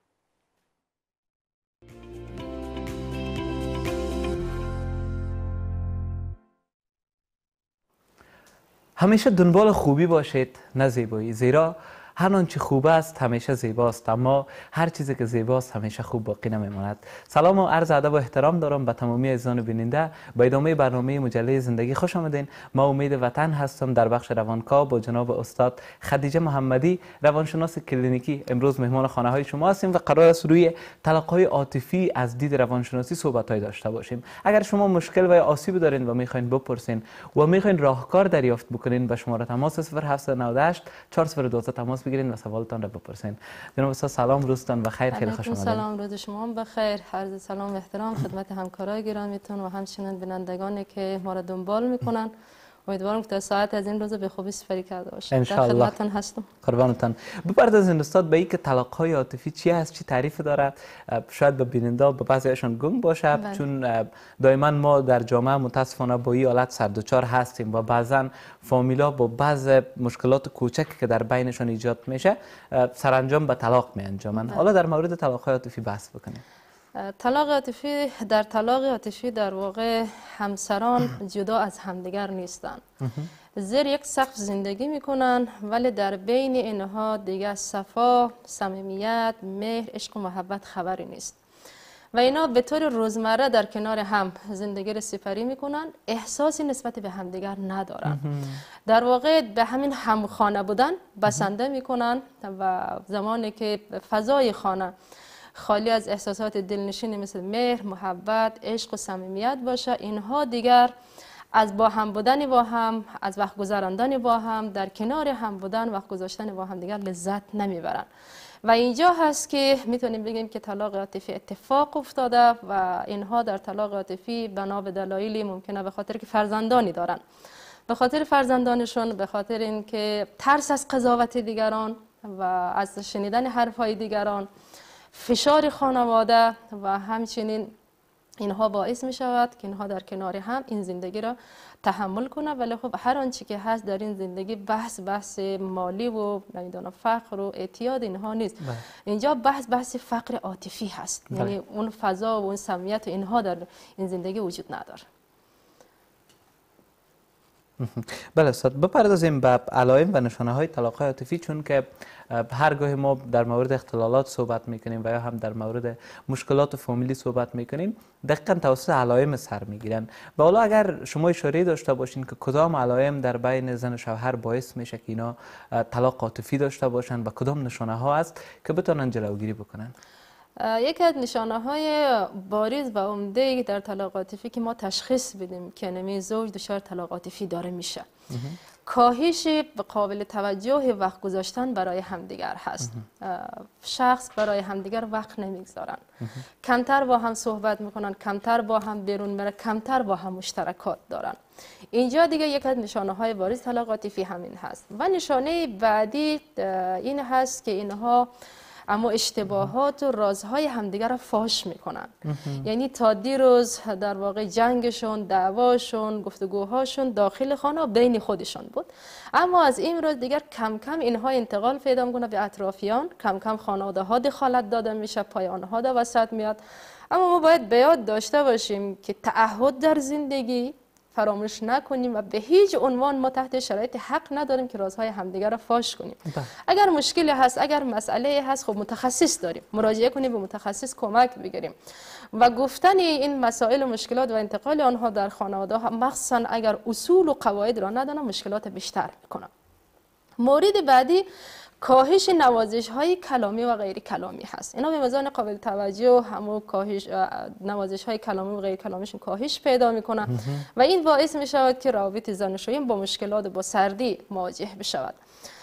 همیشه دنبال خوبی باشید نه زیبایی، زیرا هر آنچه خوب است همیشه زیباست، اما هر چیزی که زیباست همیشه خوب باقی نمیماند. سلام و عرض ادب و احترام دارم به تمامی عزیزان بیننده. به ادامه برنامه مجله زندگی خوش آمدین. ما امید وطن هستم در بخش روانکاو با جناب استاد خدیجه محمدی، روانشناس کلینیکی. امروز مهمان خانه های شما هستیم و قرار است روی طلاق‌های عاطفی از دید روانشناسی صحبت‌های داشته باشیم. اگر شما مشکل و یا آسیب دارین و میخواین بپرسین و میخواین راهکار دریافت بکنین، به شماره تماس صفر هفت نه هشت چهار صفر دو تماس بگیرین و سوالتان را بپرسین. جناب استاد سلام، روزتان بخیر، خیلی خوش آمدید. سلام، روز شما بخیر. عرض سلام و احترام خدمت همکارای گرامیتون و همچنین بینندگانی که ما را دنبال میکنن. امیدوارم که تا ساعت از این روز به خوبی سپری کرده باشید. ان شاء الله. در خدمتتون هستم. قربانتان. بپردازین استاد به اینکه طلاق‌های عاطفی چی هست، چی تعریف داره؟ شاید به بیننده به بعضیشون گنگ باشه، بله. چون دائما ما در جامعه متاسفانه با این حالت سردوچار هستیم و بعضا فامیلا با بعض مشکلات کوچکی که در بینشون ایجاد میشه سرانجام به طلاق می انجامن. بله. حالا در مورد طلاق‌های عاطفی بحث بکنیم. طلاق عاطفی، در طلاق عاطفی در واقع همسران جدا از همدیگر نیستند، زیر یک سقف زندگی میکنن، ولی در بین اینها دیگه صفا، صمیمیت، مهر، عشق و محبت خبری نیست. و اینا به طور روزمره در کنار هم زندگی رو سپری میکنن، احساسی نسبت به همدیگر ندارن. در واقع به همین همخانه بودن بسنده میکنن و زمانی که فضای خانه خالی از احساسات دلنشینی مثل مهر، محبت، عشق و صمیمیت باشه، اینها دیگر از با هم بودن با هم، از وقت گذراندن با هم، در کنار هم بودن، وقت گذاشتن با هم دیگر لذت نمیبرن. و اینجا هست که میتونیم بگیم که طلاق عاطفی اتفاق افتاده و اینها در طلاق عاطفی بنا به دلایلی ممکنه به خاطر که فرزندانی دارن، به خاطر فرزندانشون، به خاطر اینکه ترس از قضاوت دیگران و از شنیدن حرفهای دیگران، فشار خانواده و همچنین اینها باعث می شود که اینها در کنار هم این زندگی را تحمل کنه. ولی خب هر آنچه که هست در این زندگی بحث بحث مالی و نمیدونم فقر و اعتیاد اینها نیست. بله. اینجا بحث بحث فقر عاطفی هست. بله. یعنی اون فضا و اون صمیمیت و اینها در این زندگی وجود نداره. بله استاد، بپردازیم به علائم و نشانه های طلاق عاطفی، چون که هرگاه ما در مورد اختلالات صحبت میکنیم و یا هم در مورد مشکلات فامیلی صحبت میکنیم دقیقا توسط علائم سر میگیرن. و حالا اگر شما اشاره داشته باشین که کدام علائم در بین زن و شوهر باعث میشه که اینا طلاق عاطفی داشته باشن و کدام نشانه ها است که بتونن جلوگیری بکنن؟ یکی از نشانه های بارز و عمده در طلاق عاطفی که ما تشخیص بدیم که نمی زوج دچار طلاق عاطفی داره میشه، کاهش قابل توجه وقت گذاشتن برای همدیگر هست. شخص برای همدیگر وقت نمیگذارن، کمتر با هم صحبت میکنن، کمتر با هم بیرون میرن، کمتر با هم مشترکات دارن. اینجا دیگه یک از نشانه های بارز طلاق عاطفی همین هست. و نشانه بعدی این هست که اینها اما اشتباهات و رازهای همدیگر را فاش میکنن. یعنی تا دیروز در واقع جنگشون، دعواشون، گفتگوهاشون داخل خانه و بین خودشون بود، اما از این روز دیگر کم کم اینها انتقال پیدا میکنه به اطرافیان، کم کم خانواده ها دخالت داده میشه، پای آنها در وسط میاد. اما ما باید به یاد داشته باشیم که تعهد در زندگی فراموش نکنیم و به هیچ عنوان ما تحت شرایط حق نداریم که رازهای همدیگر را فاش کنیم. ده. اگر مشکلی هست، اگر مسئله هست، خب متخصص داریم، مراجعه کنیم به متخصص کمک بگیریم و گفتن این مسائل و مشکلات و انتقال آنها در خانواده ها، مخصوصا اگر اصول و قواعد را ندانم، مشکلات بیشتر میکنه. مورد بعدی کاهش نوازش های کلامی و غیر کلامی هست. اینا به میزان قابل توجه همو کاهش نوازش های کلامی و غیر کلامیشون کاهش پیدا میکنن و این باعث می شود که روابط زن و شوهر با مشکلات با سردی مواجه بشود.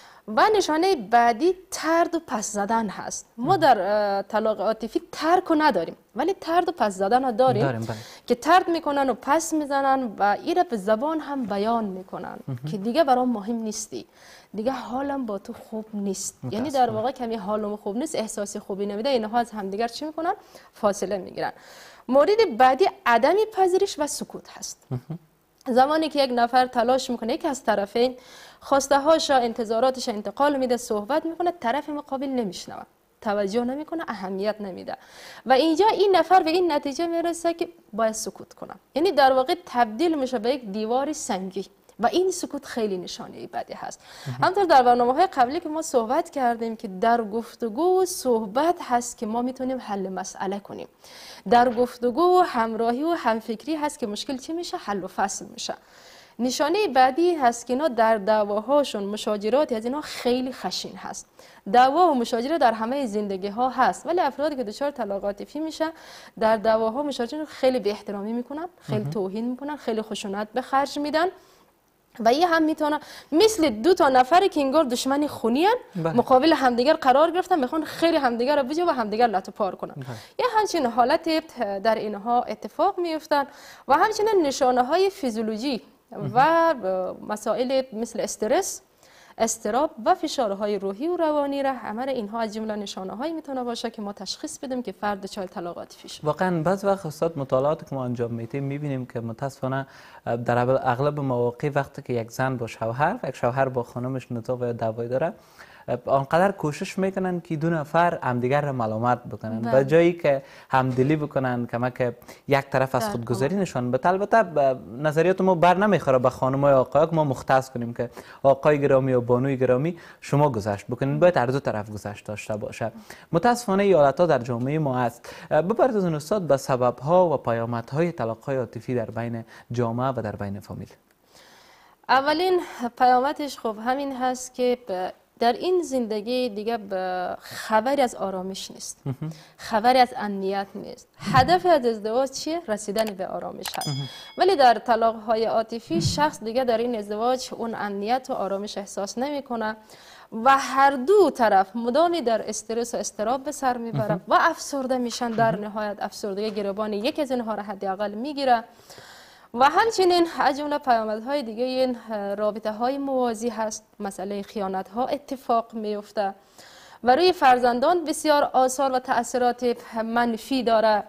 و نشانه بعدی ترد و پس زدن هست. ما در طلاق عاطفی ترک نداریم، ولی ترد و پس زدن ها داریم, داریم که ترد میکنن و پس میزنن و این را به زبان هم بیان میکنن که دیگه برام مهم نیستی، دیگه حالم با تو خوب نیست. یعنی در واقع کمی حالم خوب نیست، احساسی خوبی نمیده. اینها از همدیگر چی میکنن؟ فاصله میگیرن. مورد بعدی عدم پذیرش و سکوت هست. زمانی که یک نفر تلاش میکنه یکی از طرفین خواسته هاش انتظاراتش انتقال میده، صحبت میکنه، طرف مقابل نمیشنوه، توجه نمیکنه، اهمیت نمیده و اینجا این نفر به این نتیجه میرسه که باید سکوت کنه. یعنی در واقع تبدیل میشه به یک دیوار سنگی و این سکوت خیلی نشانه بدی هست. همونطور در برنامه‌های قبلی که ما صحبت کردیم که در گفتگو صحبت هست که ما میتونیم حل مسئله کنیم. در گفتگو همراهی و همفکری هست که مشکل چی میشه؟ حل و فصل میشه. نشانه بعدی هست که اینا در دعواهاشون مشاجراتی از اینا خیلی خشن هست. دعوا و مشاجره در همه زندگی ها هست، ولی افرادی که دچار طلاق عاطفی میشه در دعواها مشاجره خیلی بی احترامی میکنن، خیلی توهین میکنن، خیلی خشونت به خرج میدن و این هم میتونه مثل دو تا نفری که انگار دشمن خونی ان مقابل همدیگر قرار گرفتن، میخوان خیلی همدیگر رو بجا و همدیگر لطو پار کنن. یه همچین حالت در اینها اتفاق میفتن و همچنین نشانه های فیزیولوژی و مسائل مثل استرس، اضطراب و فشارهای روحی و روانی را همه اینها از جمله نشانه هایی میتونه باشه که ما تشخیص بدیم که فرد دچار طلاق عاطفی شده. واقعا بعض وقت استاد مطالعاتی که ما انجام میدیم میبینیم که متاسفانه در اغلب مواقع وقتی که یک زن با شوهر و یک شوهر با خانمش نزاع و دعوایی داره، آنقدر کوشش میکنن که دو نفر همدیگر را ملامت بکنن بله. و جایی که همدلی بکنن کمک یک طرف از خودگذری نشان بده. البته نظریات ما بر نمیخوره به خانم‌های آقایان که ما مختص کنیم که آقای گرامی و بانوی گرامی شما گذشت بکنین، باید هر دو طرف گذشت داشته باشه. متاسفانه این حالت‌ها در جامعه ما است. بپردازین استاد به سبب‌ها و پیامدهای طلاق‌های عاطفی در بین جامعه و در بین فامیل. اولین پیامدش خب همین هست که در این زندگی دیگه خبری از آرامش نیست، خبری از امنیت نیست. هدف از ازدواج چیه؟ رسیدن به آرامش هست. ولی در طلاق‌های عاطفی شخص دیگه در این ازدواج اون امنیت و آرامش احساس نمی‌کنه و هر دو طرف مدامی در استرس و اضطراب به سر میبره و افسرده میشن. در نهایت افسردگی گریبان یک از اینها را حداقل میگیره. و همچنین از جمله پیامدهای دیگه این رابطه های موازی هست. مسئله خیانت ها اتفاق میفته و روی فرزندان بسیار آثار و تأثیرات منفی داره.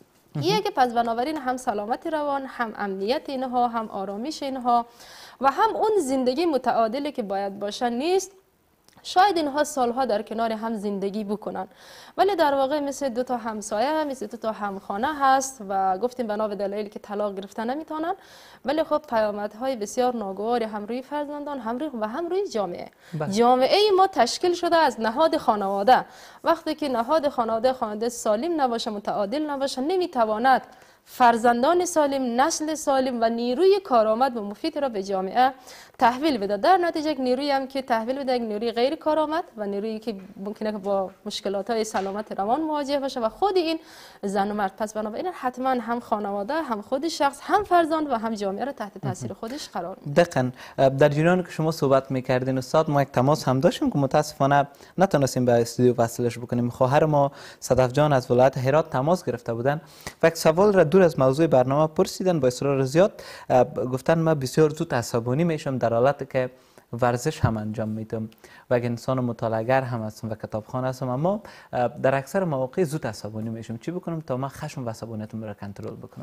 یه که پس بنابراین هم سلامت روان، هم امنیت اینها، هم آرامش اینها و هم اون زندگی متعادلی که باید باشه نیست. شاید اینها سالها در کنار هم زندگی بکنن ولی در واقع مثل دو تا همسایه، مثل دو تا همخانه هست و گفتیم بنا به دلایلی که طلاق گرفتن نمیتونن. ولی خب پیامدهای بسیار ناگواری هم روی فرزندان هم روی و هم روی جامعه. بله. جامعه ما تشکیل شده از نهاد خانواده. وقتی که نهاد خانواده خانواده سالم نباشه، متعادل نباشه، نمیتواند فرزندان سالم، نسل سالم و نیروی کارآمد و مفید را به جامعه تحویل بده. در نتیجه یک نیرویی هم که تحویل بده یک نیروی غیر کارآمد و نیرویی که ممکنه که با مشکلات های سلامت روان مواجه باشه و خود این زن و مرد. پس بنابراین حتما هم خانواده، هم خود شخص، هم فرزند و هم جامعه را تحت تاثیر خودش قرار میده. دقیقاً در جریان که شما صحبت میکردین استاد، ما یک تماس هم داشتیم که متاسفانه نتونستیم به استودیو وصلش بکنیم. خواهر ما صدف جان از ولایت هرات تماس گرفته بودن و یک سوال را دور از موضوع برنامه پرسیدن با اصرار زیاد. گفتن ما بسیار زود عصبانی میشم در حالتی که ورزش هم انجام میدم و اگه انسان مطالعه‌گر هم هستم و کتابخوان هستم، اما در اکثر مواقع زود عصبانی میشم. چی بکنم تا من خشم و عصبانیتم را کنترل بکنم؟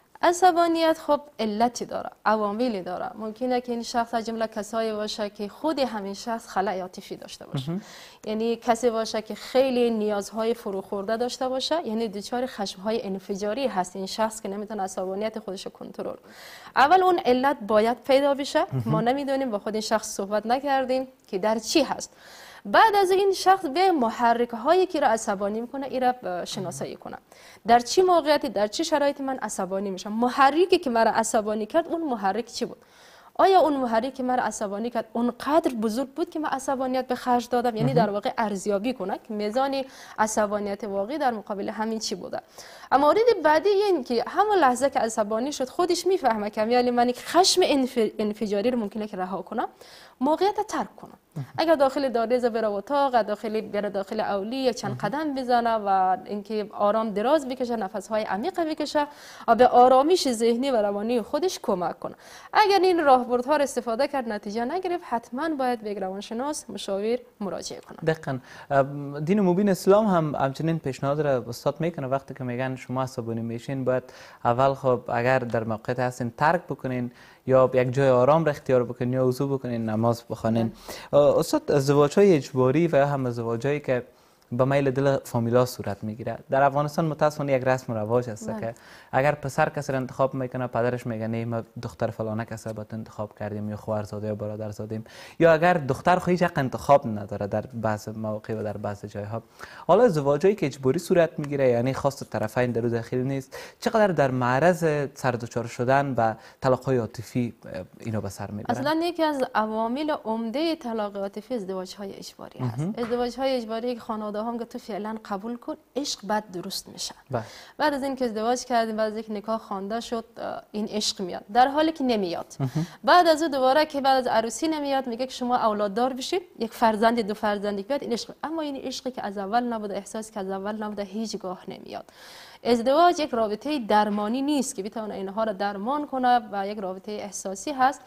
عصبانیت خب علتی داره، عواملی داره. ممکنه که این شخص از جمله کسایی باشه که خود همین شخص خلأ عاطفی داشته باشه. یعنی کسی باشه که خیلی نیازهای فروخورده داشته باشه، یعنی دچار خشم‌های انفجاری هست این شخص که نمیتونه عصبانیت خودش رو کنترل. اول اون علت باید پیدا بشه. ما نمیدونیم، با خود این شخص صحبت نکردیم که در چی هست. بعد از این شخص به محرک هایی که را عصبانی میکنه این را شناسایی کنه. در چی موقعیتی، در چی شرایطی من عصبانی میشم؟ محرکی که مرا عصبانی کرد اون محرک چی بود؟ آیا اون محرک که مرا عصبانی کرد اونقدر بزرگ بود که من عصبانیت به خرج دادم؟ یعنی در واقع ارزیابی کنه که میزان عصبانیت واقعی در مقابل همین چی بوده. اما مورد بعدی این که همون لحظه که عصبانی شد خودش میفهمه که یعنی من یک خشم انفجاری رو ممکنه که رها کنم، موقعیت ترک کنم. اگر داخل دهلیز بره اتاق، داخل بره داخل اولی یا چند قدم بزنه و اینکه آرام دراز بکشه، نفس‌های عمیق بکشه و به آرامش ذهنی و روانی خودش کمک کنه. اگر این راهبردها را استفاده کرد نتیجه نگرفت، حتما باید به روانشناس مشاور مراجعه کنه. دقیقاً دین مبین اسلام هم همچنین پیشنهاد را استاد میکنه وقتی که میگن شما عصبانی میشین باید اول خب اگر در موقعیت هستین ترک بکنین یا یک جای آرام را اختیار بکنین یا وضو بکنین، نماز بخوانین. استاد ازدواج‌های اجباری و هم ازدواج‌هایی که به میل دل فامیلا صورت میگیره در افغانستان متاسفانه یک رسم و رواج هست که اگر پسر کسی را انتخاب میکنه پدرش میگه نه ما دختر فلانه کسی را انتخاب کردیم یا خواهرزاده یا برادرزاده، یا اگر دختر خو هیچ انتخاب نداره در بعض مواقع و در بعض جایها. حالا ازدواجایی که اجباری صورت میگیره یعنی خواست طرفین در داخل نیست، چقدر در معرض سردچار شدن و طلاق‌های عاطفی اینو به سر میبرن؟ اصلا یکی از عوامل عمده طلاق عاطفی ازدواج‌های اجباری هست. ازدواج‌های اجباری که خانواده هم که تو فعلا قبول کن عشق بعد درست میشه. بعد از اینکه ازدواج کردیم، بعد از اینکه نکاح خوانده شد، این عشق میاد در حالی که نمیاد. بعد از اون دوباره که بعد از عروسی نمیاد، میگه که شما اولاددار بشید، یک فرزند دو فرزندی بیاد، این عشق. اما این عشقی که از اول نبوده، احساس که از اول نبوده، هیچگاه نمیاد. ازدواج یک رابطه درمانی نیست که بتونه اینها را درمان کنه و یک رابطه احساسی هست.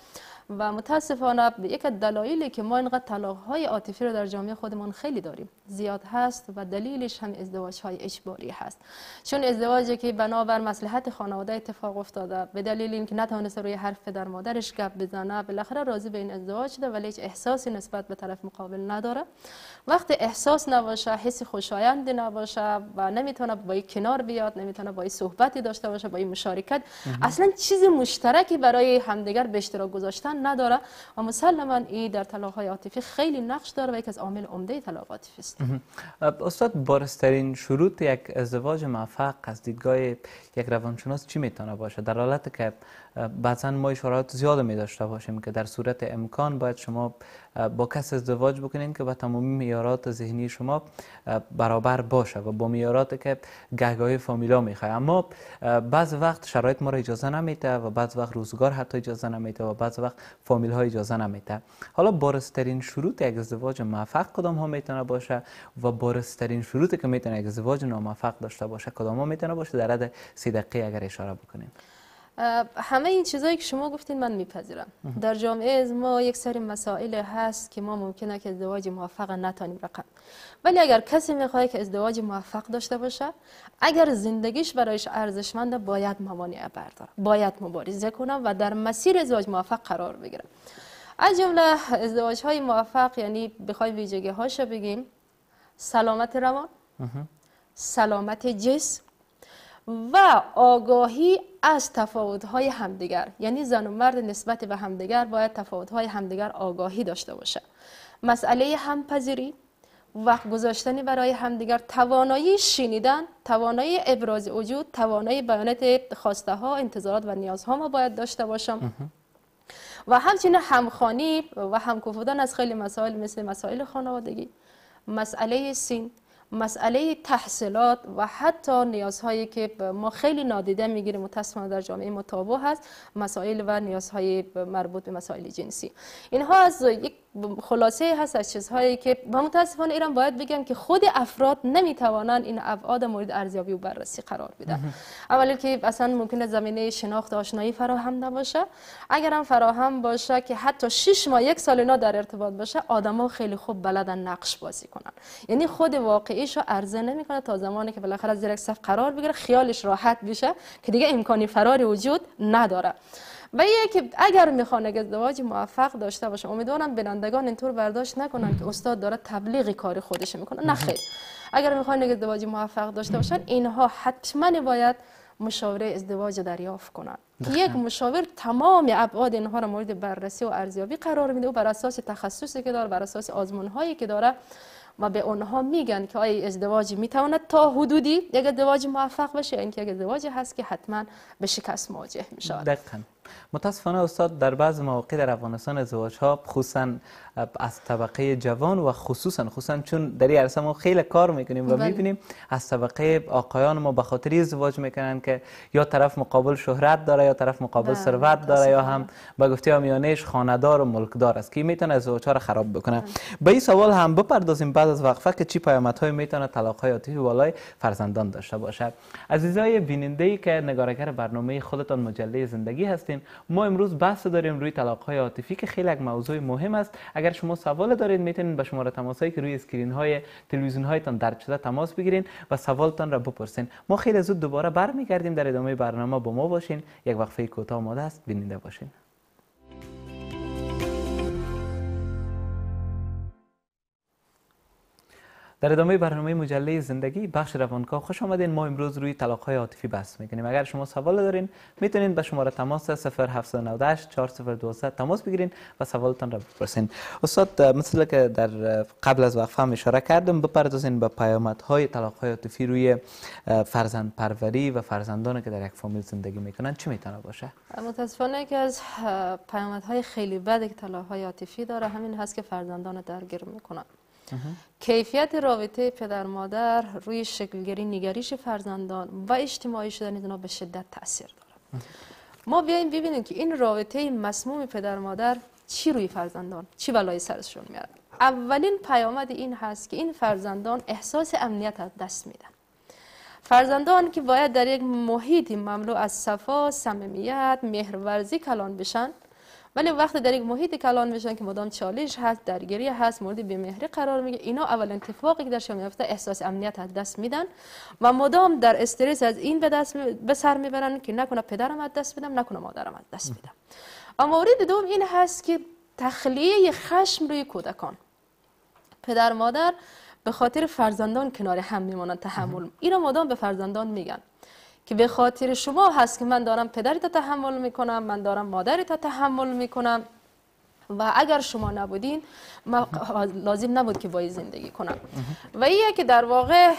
و متاسفانه یک دلایلی که ما اینقدر طلاق‌های عاطفی رو در جامعه خودمان خیلی داریم زیاد هست و دلیلش هم ازدواج‌های اجباری هست. چون ازدواجی که بنابر مصلحت خانواده اتفاق افتاده، به دلیل اینکه نتونسته روی حرف پدر مادرش گپ بزنه، بالاخره راضی به این ازدواج شده ولی هیچ احساسی نسبت به طرف مقابل نداره. وقتی احساس نباشه، حس خوشایندی نباشه و نمیتونه با این کنار بیاد، نمیتونه با این صحبتی داشته باشه، با این مشارکت، اصلا چیز مشترکی برای همدیگر به اشتراک گذاشتن نداره و مسلما این در طلاق‌های عاطفی خیلی نقش داره و یک از عامل عمده طلاق عاطفی است. استاد، بارزترین شروط یک ازدواج موفق از دیدگاه یک روانشناس چی میتونه باشه؟ در حالتی که بعضا ما اشارات زیاد می داشته باشیم که در صورت امکان باید شما با کس ازدواج بکنین که با تمامی معیارات ذهنی شما برابر باشه و با معیاراتی که گهگاهی فامیلا میخواد، اما بعض وقت شرایط ما را اجازه نمیده و بعض وقت روزگار حتی اجازه نمیده و بعض وقت فامیل ها اجازه نمیده. حالا بارزترین شروط یک ازدواج موفق کدام ها میتونه باشه و بارزترین شروطی که میتونه یک ازدواج ناموفق داشته باشه کدام ها میتونه باشه؟ در حد سی دقیقه اگر اشاره بکنین. همه این چیزایی که شما گفتین من میپذیرم. در جامعه از ما یک سری مسائل هست که ما ممکنه که ازدواج موفق نتونیم رقم، ولی اگر کسی میخواد که ازدواج موفق داشته باشه، اگر زندگیش برایش ارزشمنده، باید موانع برداره، باید مبارزه کنه و در مسیر ازدواج موفق قرار بگیره. از جمله ازدواج های موفق، یعنی بخوای ویژگی هاش بگیم، سلامت روان، سلامت جسم و آگاهی از تفاوت‌های همدیگر، یعنی زن و مرد نسبت به همدیگر باید تفاوت‌های همدیگر آگاهی داشته باشه. مسئله همپذیری، وقت گذاشتنی برای همدیگر، توانایی شنیدن، توانایی ابراز وجود، توانایی بیانات خواسته ها، انتظارات و نیازها ما باید داشته باشم و همچنین همخوانی و همکوفیدن از خیلی مسائل مثل مسائل خانوادگی، مسئله سن، مسئله تحصیلات و حتی نیازهایی که ما خیلی نادیده میگیریم متاسفانه در جامعه ما تابو هست، مسائل و نیازهای مربوط به مسائل جنسی. اینها از یک خلاصه هست از چیزهایی که با متاسفانه ایران باید بگم که خود افراد نمیتوانند این ابعاد مورد ارزیابی و بررسی قرار بدن. اولی که اصلا ممکنه زمینه شناخت آشنایی فراهم نباشه، اگر هم فراهم باشه که حتی شش ماه یک سال اینا در ارتباط باشه، آدما خیلی خوب بلدن نقش بازی کنن، یعنی خود واقعیشو عرضه نمیکنه تا زمانی که بالاخره زیر یک صف قرار بگیره، خیالش راحت بشه که دیگه امکانی فراری وجود نداره. و یکی اگر میخوان ازدواج موفق داشته باشه، امیدوارم بینندگان اینطور برداشت نکنن که استاد داره تبلیغ کار خودش میکنه، نه خیر. اگر میخوان ازدواج موفق داشته باشن، اینها حتما باید مشاوره ازدواج دریافت کنن که یک مشاور تمام ابعاد اینها را مورد بررسی و ارزیابی قرار میده و بر اساس تخصصی که داره، بر اساس آزمون هایی که داره و به اونها میگن که آیا ازدواج میتواند تا حدودی یک ازدواج موفق بشه، اینکه یک ازدواج هست که حتما به شکست مواجه میشه. دقیقاً. متاسفانه استاد، در بعض مواقع در افغانستان ازدواج ها خصوصا از طبقه جوان و خصوصا خصوصا چون در این عرصه ما خیلی کار میکنیم و میبینیم از طبقه آقایان ما به خاطر ازدواج میکنن که یا طرف مقابل شهرت داره یا طرف مقابل ثروت داره یا هم به گفته آمیانه‌اش خانه‌دار و ملکدار است که میتونه ازدواج ها را خراب بکنه. به این سوال هم بپردازیم بعد از وقفه که چی پیامدهای میتونه طلاق‌های عاطفی بالای فرزندان داشته باشه. عزیزای بیننده‌ای که نگارگر برنامه خودتان مجله زندگی هستین، ما امروز بحث داریم روی طلاق‌های عاطفی که خیلی یک موضوع مهم است. اگر شما سوال دارید میتونید به شماره تماسایی که روی اسکرین های تلویزیون هایتان درج شده تماس بگیرید و سوالتان را بپرسین. ما خیلی زود دوباره برمیگردیم. در ادامه برنامه با ما باشین. یک وقفه کوتاه آماده است، بیننده باشین. در ادامه برنامه مجله زندگی بخش روانکاو خوش آمدین. ما امروز روی طلاق‌های عاطفی بحث می‌کنیم. اگر شما سوال دارین میتونید به شماره تماس صفر هفت نه هشت چهار صفر یک دو تماس بگیرین و سوالتان را بپرسین. استاد، مثل که در قبل از وقفه هم اشاره کردم، بپردازین به پیامدهای طلاق‌های عاطفی روی فرزند پروری و فرزندانی که در یک فامیل زندگی میکنن چی میتونه باشه؟ متاسفانه که از پیامدهای خیلی بد که طلاق‌های عاطفی داره همین هست که فرزندان درگیر میکنن. کیفیت رابطه پدر مادر روی شکلگیری نگریش فرزندان و اجتماعی شدن اینا به شدت تاثیر داره. ما بیایم ببینیم که این رابطه مسموم پدر مادر چی روی فرزندان چی بلایی سرشون میاره. اولین پیامد این هست که این فرزندان احساس امنیت از دست میدن. فرزندان که باید در یک محیطی مملو از صفا، صمیمیت، مهرورزی کلان بشن، ولی وقتی در یک محیط کلان میشن که مدام چالش هست، درگیری هست، مورد بی‌مهری قرار میگیره، اینا اول اتفاقی که درشون میفته احساس امنیت از دست میدن و مدام در استرس از این به دست به سر میبرن که نکنه پدرم از دست بدم، نکنه مادرم از دست بدم. و مورد دوم این هست که تخلیه خشم روی کودکان. پدر مادر به خاطر فرزندان کنار هم میمونن، تحمل اینا مدام به فرزندان میگن که به خاطر شما هست که من دارم پدری تا تحمل میکنم، من دارم مادری تا تحمل میکنم و اگر شما نبودین ما لازم نبود که باید زندگی کنم. و ایه که در واقع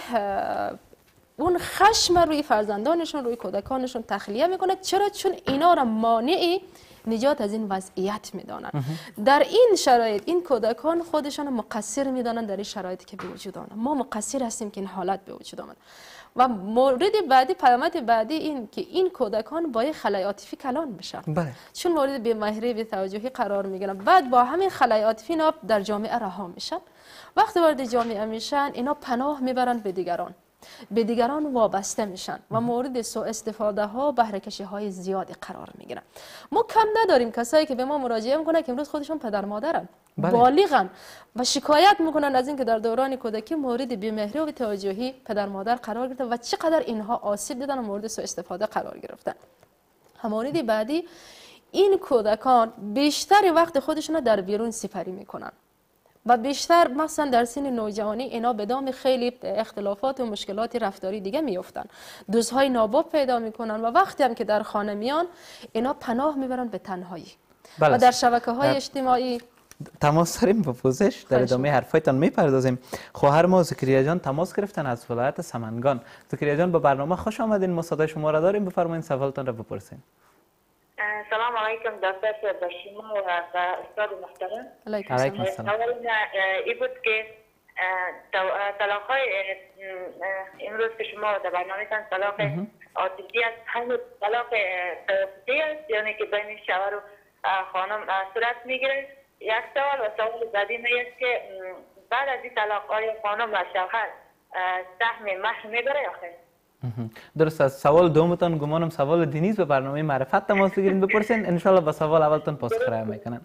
اون خشم روی فرزندانشون، روی کودکانشون تخلیه میکنه. چرا؟ چون اینا را مانعی نجات از این وضعیت میدانن. در این شرایط این کودکان خودشان مقصر میدانن در این شرایطی که به وجود آمد. ما مقصر هستیم که این حالت به وجود آمد. و مورد بعدی، پیامد بعدی این که این کودکان با خلای عاطفی کلان میشن. بله. چون مورد بی‌مهری، بی‌توجهی قرار میگیرن، بعد با همین خلای عاطفی اینا در جامعه رها میشن. وقتی وارد جامعه میشن اینا پناه میبرن به دیگران، به دیگران وابسته میشن و مورد سوء استفاده ها، بهره کشی های زیادی قرار میگیرن. ما کم نداریم کسایی که به ما مراجعه میکنن که امروز خودشون پدر مادرن، بله. بالغن و شکایت میکنن از اینکه در دوران کودکی مورد بی‌مهری و بی‌توجهی پدر مادر قرار گرفتن و چقدر اینها آسیب دیدن و مورد سوء استفاده قرار گرفتن. مورد بعدی این کودکان بیشتر وقت خودشون در بیرون سپری میکنن و بیشتر مثلا در سن نوجوانی اینا به دام خیلی اختلافات و مشکلات رفتاری دیگه میافتن، دوستهای ناباب پیدا میکنن و وقتی هم که در خانه میان اینا پناه میبرن به تنهایی. بله. و در شبکه‌های اجتماعی تماس داریم با پوزش، در ادامه حرفایتان میپردازیم. خواهر ما زکریا جان تماس گرفتن از ولایت سمنگان. زکریا جان به برنامه خوش آمدین، ما صدای شما را داریم، بفرمایید سوالتان را بپرسین. سلام علیکم دکتر به شما و استاد محترم. علیکم السلام. سوال این بود که طلاق‌های امروز که شما در برنامه‌تان طلاق عاطفی است، همین طلاق توافقی است یعنی که بین شوهر و خانم صورت میگیره؟ یک سوال. و سوال بعدی است که بعد از این طلاق‌های خانم و شوهر سهم مهر میبره آخر؟ درست است. سوال دومتان گمانم سوال دینی به برنامه معرفت تماس بگیرین بپرسین، ان شاء الله به سوال اولتون پاسخ ارائه میکنن.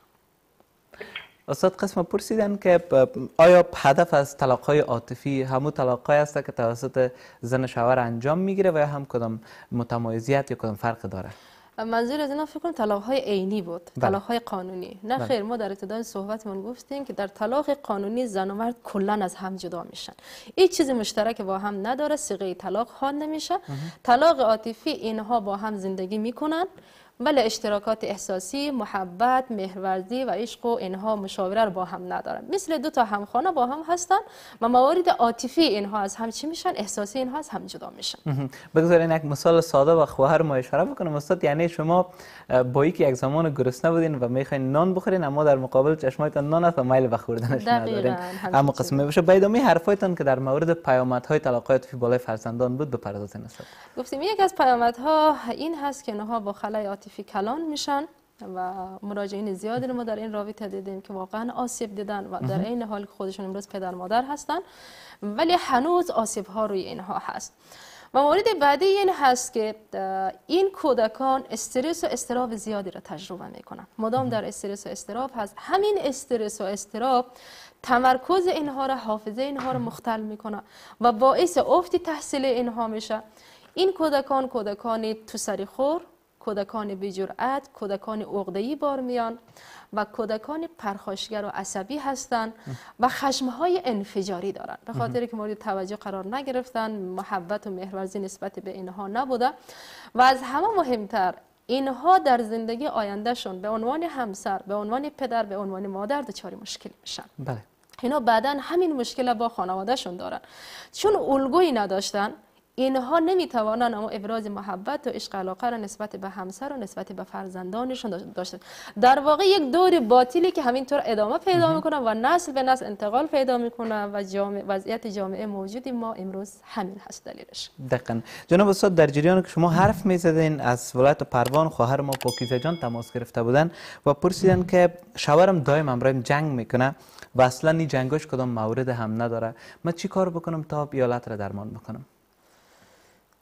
استاد قسم پرسیدن که آیا هدف از طلاق‌های عاطفی همون طلاق‌های است که توسط زن شوهر انجام میگیره و یا هم کدام متمایزیت یا کدام فرق داره؟ منظور از اینا فکر کنم طلاق‌های عینی بود، طلاق‌های قانونی. نه بله. خیر، ما در ابتدای صحبتمون گفتیم که در طلاق قانونی زن و مرد کلاً از هم جدا میشن. هیچ چیز مشترک با هم نداره، صیغه طلاق خوانده نمیشه. طلاق عاطفی اینها با هم زندگی میکنن ولی اشتراکات احساسی، محبت، مهرورزی و عشق و اینها مشاوره رو با هم ندارن. مثل دو تا همخانه با هم هستن و موارد عاطفی اینها از هم چی میشن؟ احساسی اینها از هم جدا میشن. بگذارین یک مثال ساده و خواهر ما اشاره بکنم استاد. یعنی شما با یک زمان گرسنه بودین و میخواین نان بخورین اما در مقابل چشمایتان نان است و میل به خوردنش ندارین. اما قسم بشه به ادامه حرفایتان که در مورد پیامدهای طلاق عاطفی بالای فرزندان بود بپردازین استاد. گفتیم یک از پیامدها این هست که اینها با خلای عاطفی کلان میشن و مراجعین زیادی رو ما در این رابطه دیدیم که واقعا آسیب دیدن و در این حال که خودشون امروز پدر مادر هستن ولی هنوز آسیب ها روی اینها هست. و مورد بعدی این هست که این کودکان استرس و اضطراب زیادی را تجربه میکنن، مدام در استرس و اضطراب هست. همین استرس و اضطراب تمرکز اینها را، حافظه اینها را مختل میکنه و باعث افت تحصیل اینها میشه. این کودکان کودکانی تو سری خور، کودکان بی جرأت، کودکان عقده‌ای بار میان و کودکان پرخاشگر و عصبی هستند و خشم‌های انفجاری دارند به خاطر که مورد توجه قرار نگرفتن، محبت و مهرورزی نسبت به اینها نبوده و از همه مهمتر اینها در زندگی آیندهشون به عنوان همسر، به عنوان پدر، به عنوان مادر دچار مشکل میشن. بله. اینا بعداً همین مشکل با خانوادهشون دارن چون الگویی نداشتن. اینها نمیتوانند اما ابراز محبت و عشق علاقه را نسبت به همسر و نسبت به فرزندانشون داشتن. در واقع یک دور باطلی که همینطور ادامه پیدا میکنه و نسل به نسل انتقال پیدا میکنه و جامعه، وضعیت جامعه موجودی ما امروز همین هست دلیلش. دقیقاً. جناب استاد در جریان که شما حرف میزدین از ولایت پروان خواهر ما پاکیزه جان تماس گرفته بودن و پرسیدن که شوهرم دائم همراهم جنگ میکنه و اصلا این جنگاش کدام مورد هم نداره، من چی کار بکنم تا ایالت را درمان بکنم؟ بسیار خوب. بله. ببینید یک از پیامدها این هست که این کودکان استرس و اضطراب از همین استرس و اضطراب تمرکز اینها را مختل میکنه و باعث افت تحصیل اینها از هم جدا میشن.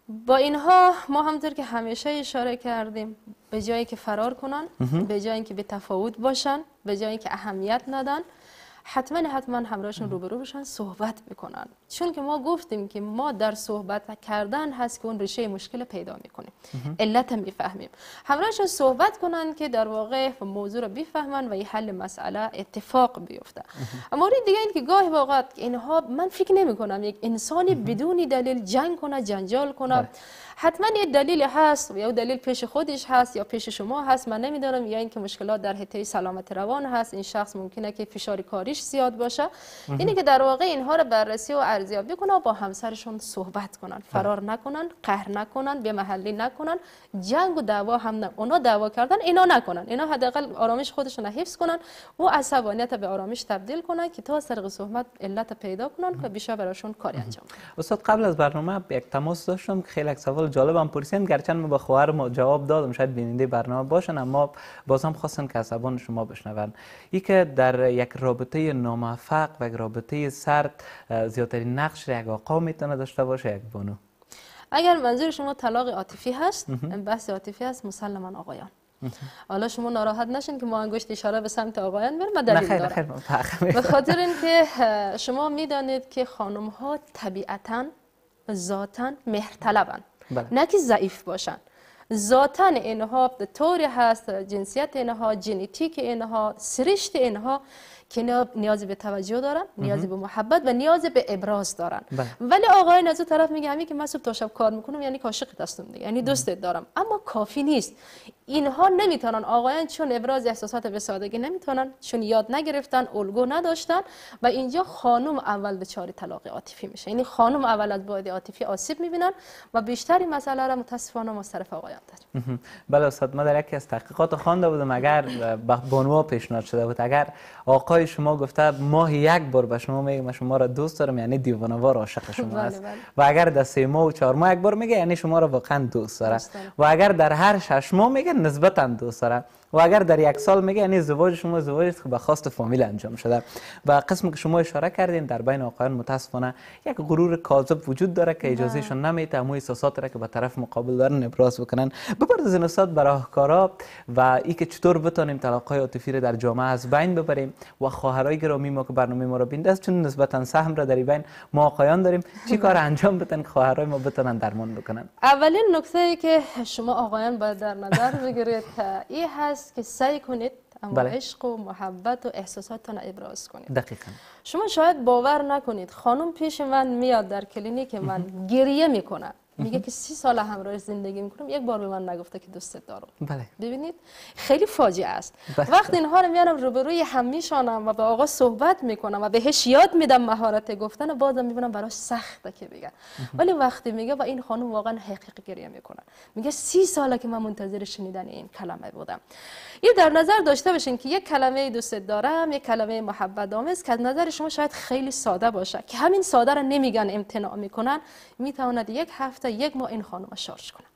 با اینها ما همطور که همیشه اشاره کردیم به جایی که فرار کنن، به جایی که به تفاوت باشن، به جایی که اهمیت ندن، حتما حتما همراهشون روبرو بشن، صحبت بکنن. چون که ما گفتیم که ما در صحبت کردن هست که اون ریشه مشکل پیدا میکنیم، علت میفهمیم. همراهشون صحبت کنن که در واقع موضوع رو بفهمن و یه حل مسئله اتفاق بیفته. اما دیگه این که گاهی اوقات اینها من فکر نمی کنم یک انسانی بدون دلیل جنگ کنه، جنجال کنه. حتما یه دلیل هست، یا دلیل پیش خودش هست یا پیش شما هست، من نمیدونم، یا اینکه مشکلات در حته سلامت روان هست. این شخص ممکنه که فشار کاریش زیاد باشه. اینه که در واقع اینها رو بررسی و ارزیابی کنن، با همسرشون صحبت کنن، فرار نکنن، قهر نکنن، به محلی نکنن، جنگ و دعوا هم نه. اونا دعوا کردن، اینا نکنن. اینا حداقل آرامش خودشون حفظ کنن و عصبانیت به آرامش تبدیل کنن که تا از طریق صحبت علت پیدا کنن که بیشتر براشون کاری انجام بدن. استاد قبل از برنامه یک تماس داشتم که خیلی سوال جالبم پرسیدن، گرچه من با خواهرم جواب دادم، شاید بیننده برنامه باشن، اما بازم خواستن که از زبان شما بشنون. ای که در یک رابطه ناموفق و یک رابطه سرد زیادترین نقش یک آقا میتونه داشته باشه یک بانو؟ اگر منظور شما طلاق عاطفی هست، بحث عاطفی هست، مسلما آقایان. حالا شما ناراحت نشین که ما انگشت اشاره به سمت آقایان بریم، من دلیل دارم. به خاطر اینکه شما میدانید که خانم ها طبیعتاً ذاتاً مهرطلبن، نه که ضعیف باشن. ذاتاً اینها طوری هست، جنسیت اینها، ژنتیک اینها، سرشت اینها که نیاز به توجه دارن، نیاز به محبت و نیاز به ابراز دارن. ولی آقایان از اون طرف میگه همین که من صبح تا شب کار میکنم یعنی عاشق هستم دیگه، یعنی دوستت دارم، اما کافی نیست. اینها نمیتونن، آقایان چون ابراز احساسات به سادگی نمیتونن، چون یاد نگرفتن، الگو نداشتن، و اینجا خانم اول دچار طلاق عاطفی میشه. یعنی خانم اول از بعد عاطفی آسیب میبینن و بیشتری مسئله را متاسفانه ما از طرف آقایان داریم. بله استاد، ما در یکی از تحقیقات خوانده بودم اگر به بانوها پیشنهاد شده بود اگر آقای شما گفته ماه یک بار به شما میگه من شما را دوست دارم، یعنی دیوانه‌وار عاشق شما است. و اگر در سه ماه و چهار ماه یک بار میگه یعنی شما را واقعا دوست داره. و اگر در هر شش ماه میگه نسبتا دوست داره. و اگر در یک سال میگه یعنی ازدواج شما ازدواجی است که به خواست فامیل انجام شده. و قسمی که شما اشاره کردین در بین آقایان متاسفانه یک غرور کاذب وجود داره که اجازهشون نمیده همون احساسات را که به طرف مقابل دارن ابراز بکنن. بپردازین استاد به راهکارا و ای که چطور بتونیم طلاق‌های عاطفی را در جامعه از بین ببریم. و خواهرای گرامی ما که برنامه ما را بینده چون نسبتا سهم را در بین ما آقایان داریم، چی کار انجام بدن که خواهرای ما بتونن درمان بکنن؟ اولین نکته ای که شما آقایان باید در نظر بگیرید این هست که سعی کنید اما عشق و محبت و احساساتتان ابراز کنید. دقیقاً. شما شاید باور نکنید، خانم پیش من میاد در کلینیک من گریه میکنه، میگه که سی سال همراهش زندگی میکنم، یک بار به من نگفته که دوستت دارم. بله. ببینید خیلی فاجعه است. بله. وقتی اینها رو میارم روبروی هم میشانم و با آقا صحبت میکنم و بهش یاد میدم مهارت گفتن، بازم میبینم براش سخته که بگه. ولی وقتی میگه و این خانم واقعا حقیقی گریه میکنه، میگه سی ساله که من منتظر شنیدن این کلمه بودم. یه در نظر داشته باشین که یک کلمه دوستت دارم، یک کلمه محبت آمیز که از نظر شما شاید خیلی ساده باشه، که همین ساده رو نمیگن، امتناع میکنن، میتواند یک هفته یک ماه این خانم رو شارژ کنه.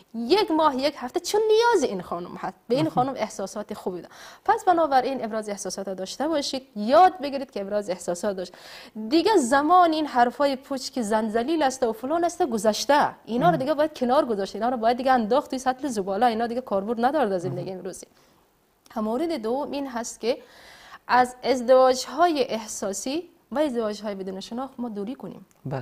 یک ماه یک هفته، چون نیاز این خانم هست، به این خانم احساسات خوبی داره. پس بنابراین ابراز احساسات داشته باشید، یاد بگیرید که ابراز احساسات داشت. دیگه زمان این حرفای پوچ که زنجلیل است و فلان است گذشته، اینا رو دیگه باید کنار گذاشت، اینا رو باید دیگه انداخت توی سطل زباله، اینا دیگه کاربرد نداره در زندگی امروزی. مورد دوم این هست که از ازدواج های احساسی و ازدواج های بدون شناخت ما دوری کنیم. بله.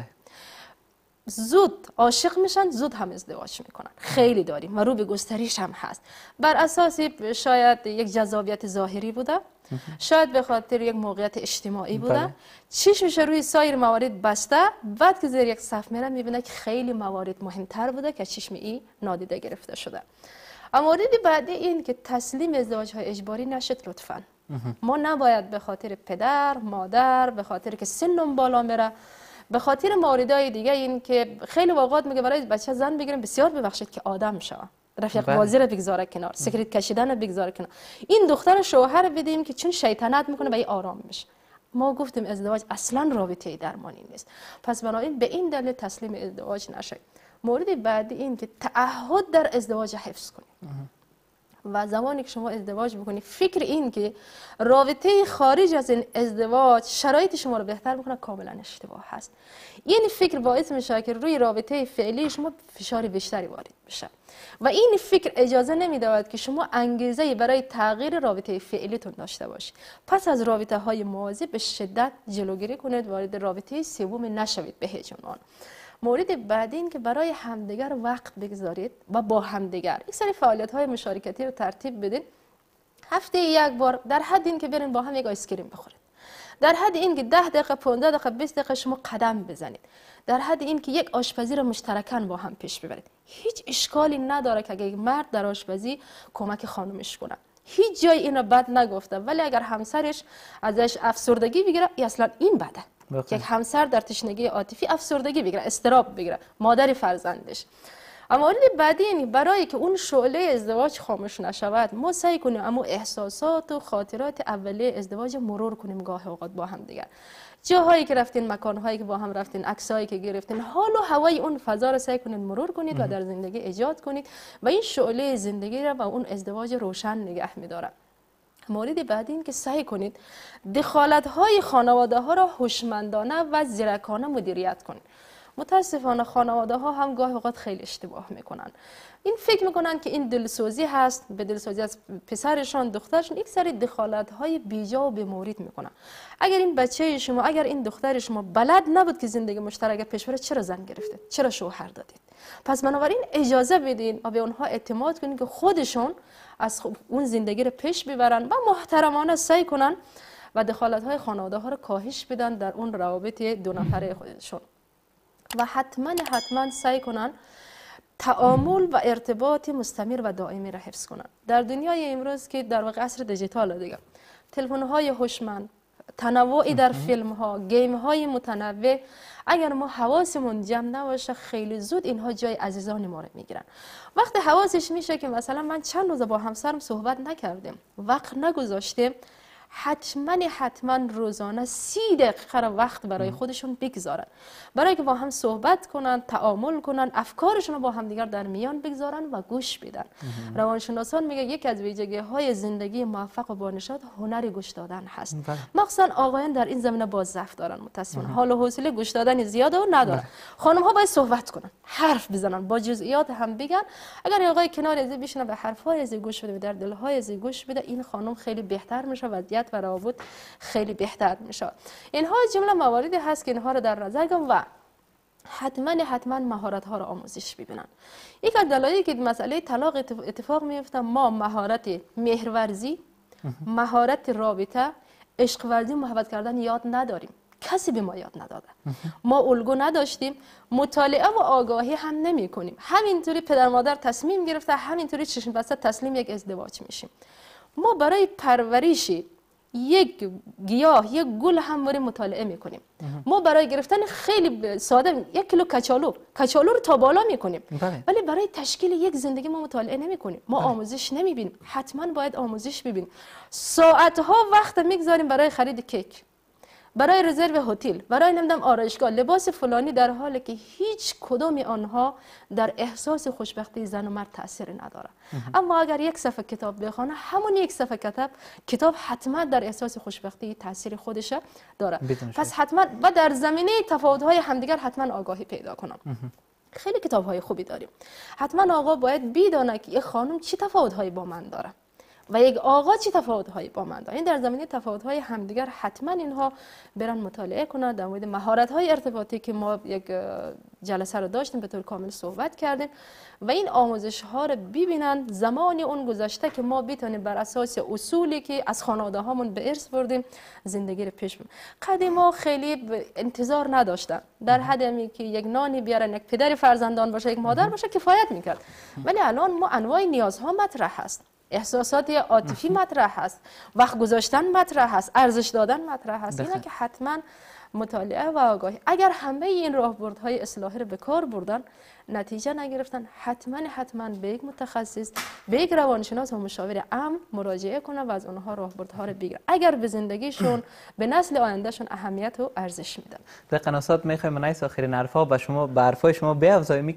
زود عاشق میشن، زود هم ازدواج میکنن، خیلی داریم و رو به گسترش هم هست. بر اساسی شاید یک جذابیت ظاهری بوده، شاید به خاطر یک موقعیت اجتماعی بوده. بله. چشمش روی سایر موارد بسته، بعد که زیر یک صف میره میبینه که خیلی موارد مهمتر بوده که چشم ای نادیده گرفته شده. مورد بعدی این که تسلیم ازدواج های اجباری نشد لطفاً. ما نباید به خاطر پدر، مادر، به خاطر که سنم بالا میره، به خاطر موردهای دیگه این که خیلی اوقات میگه برای بچه زن بگیریم، بسیار ببخشید که آدم شوه، رفیق بازی رو بگذاره کنار، سیگرت کشیدن رو بگذاره کنار، این دختر شوهر بدیم که چون شیطنت میکنه به این آرام میشه. ما گفتیم ازدواج اصلا رابطه درمانی نیست، پس بنابراین به این دلیل تسلیم ازدواج نشید. مورد بعدی این که تعهد در ازدواج حفظ کنید. و زمانی که شما ازدواج بکنید فکر این که رابطه خارج از این ازدواج شرایط شما رو بهتر میکنه کاملا اشتباه هست. این فکر باعث میشه که روی رابطه فعلی شما فشار بیشتری وارد بشه و این فکر اجازه نمیدهد که شما انگیزه برای تغییر رابطه فعلیتون داشته باشید. پس از رابطه های موازی به شدت جلوگیری کنید، وارد رابطه سوم نشوید به هیچ عنوان. مورد بعدی این که برای همدیگر وقت بگذارید و با همدیگر یک سری فعالیت های مشارکتی رو ترتیب بدید. هفته یک بار در حد این که برین با هم یک آیس کریم بخورید، در حد این که ده دقیقه پانزده دقیقه بیست دقیقه شما قدم بزنید، در حد این که یک آشپزی رو مشترکاً با هم پیش ببرید. هیچ اشکالی نداره که اگه یک مرد در آشپزی کمک خانمش کنه، هیچ جای این رو بد نگفته، ولی اگر همسرش ازش افسردگی بگیره اصلا این بده. یک همسر در تشنگی عاطفی افسردگی بگیره، استراب بگیره، مادر فرزندش. اما مورد بعدی اینه برای که اون شعله ازدواج خاموش نشود ما سعی کنیم اما احساسات و خاطرات اولیه ازدواج مرور کنیم گاه اوقات با هم دیگر. جاهایی که رفتین، مکانهایی که با هم رفتین، عکسایی که گرفتین، حال و هوای اون فضا رو سعی کنید مرور کنید و در زندگی ایجاد کنید و این شعله زندگی را و اون ازدواج روشن نگه می‌داره. مورد بعدی این که سعی کنید دخالت‌های خانواده ها را هوشمندانه و زیرکانه مدیریت کنید. متاسفانه خانواده ها هم گاه اوقات خیلی اشتباه میکنن. این فکر میکنن که این دلسوزی هست، به دلسوزی از پسرشان دخترشان یک سری دخالت های بیجا و بی‌مورد میکنن. اگر این بچه شما، اگر این دختر شما بلد نبود که زندگی مشترک پیش بره، چرا زن گرفتید؟ چرا شوهر دادید؟ پس بنابراین اجازه بدین و به اونها اعتماد کنین که خودشون از اون زندگی رو پیش ببرن و محترمانه سعی کنن و دخالت های خانواده ها رو کاهش بدن در اون روابط دو نفره خودشون. و حتما حتما سعی کنن تعامل و ارتباط مستمر و دائمی را حفظ کنن. در دنیای امروز که در واقع عصر دیجیتال دیگه، تلفن های هوشمند، تنوعی در فیلم ها، گیم های متنوع، اگر ما حواسمون جمع نباشه خیلی زود اینها جای عزیزان ما رو میگیرن. وقتی حواسش میشه که مثلا من چند روز با همسرم صحبت نکردیم، وقت نگذاشتیم، حتما حتما روزانه سی دقیقه وقت برای خودشون بگذارن، برای که با هم صحبت کنن، تعامل کنن، افکارشون رو با هم دیگر در میان بگذارن و گوش بدن. روانشناسان میگه یکی از ویژگی های زندگی موفق و بانشاد هنر گوش دادن هست. مخصوصا آقایان در این زمینه باز ضعف دارن متاسفانه، حال و حوصله گوش دادن زیاده و ندارن. خانم ها باید صحبت کنن، حرف بزنن، با جزئیات هم بگن. اگر آقای کنار از بشینه به حرف های از گوش بده، در دل های از گوش بده، این خانم خیلی بهتر میشه، وضعیت و روابط خیلی بهتر میشه. اینها جمله مواردی هست که اینها رو در نظر گرفتم و حتما حتما مهارت ها رو آموزش ببینن. یک از دلایلی که مسئله طلاق اتفاق میفته، ما مهارت مهرورزی، مهارت رابطه، عشق ورزی، محبت کردن یاد نداریم. کسی به ما یاد نداده. ما الگو نداشتیم، مطالعه و آگاهی هم نمی کنیم. همینطوری پدر مادر تصمیم گرفته، همینطوری چشم بسته تسلیم یک ازدواج میشیم. ما برای پرورش یک گیاه، یک گل هم برای مطالعه میکنیم. ما برای گرفتن خیلی ساده یک کیلو کچالو کچالو رو تا بالا میکنیم، ولی برای تشکیل یک زندگی ما مطالعه نمیکنیم. ما آموزش نمیبینیم. حتما باید آموزش ببینیم. ساعت ها وقت میگذاریم برای خرید کیک، برای رزرو هتل، برای نمیدونم آرایشگاه، لباس فلانی، در حالی که هیچ کدوم آنها در احساس خوشبختی زن و مرد تاثیر نداره. اما اگر یک صفحه کتاب بخونه، همون یک صفحه کتاب کتاب حتما در احساس خوشبختی تاثیر خودش داره. پس حتما و در زمینه تفاوت‌های همدیگر حتما آگاهی پیدا کنم. خیلی کتاب‌های خوبی داریم. حتما آقا باید بدونه که یک خانم چه تفاوت‌هایی با من داره و یک آقا چه تفاوت‌هایی با من داره. این در زمینه تفاوت‌های همدیگر حتما اینها برن مطالعه کنن. در مورد مهارت‌های ارتباطی که ما یک جلسه رو داشتیم به طور کامل صحبت کردیم و این آموزش‌ها رو ببینن. زمان اون گذشته که ما بتونیم بر اساس اصولی که از خانواده‌هامون به ارث بردیم زندگی رو پیش ببریم. قدیما خیلی انتظار نداشتن، در حدی که یک نانی بیارن، یک پدر فرزندان باشه، یک مادر باشه کفایت می‌کرد. ولی الان ما انواع نیازها مطرح هست، احساسات عاطفی مطرح هست، وقت گذاشتن مطرح هست، ارزش دادن مطرح هست. اینا که حتما مطالعه و آگاهی. اگر همه این راهبردهای اصلاحی رو به کار بردن نتیجه نگرفتن، حتما حتما به یک متخصص، به یک روانشناس و مشاور عام مراجعه کنن و از اونها راهبردها رو بگیرن اگر به زندگیشون به نسل آیندهشون اهمیت و ارزش میدن. در قناسات میخوایم منایس آخرین حرفا به شما به حرفای شما بیافزاییم که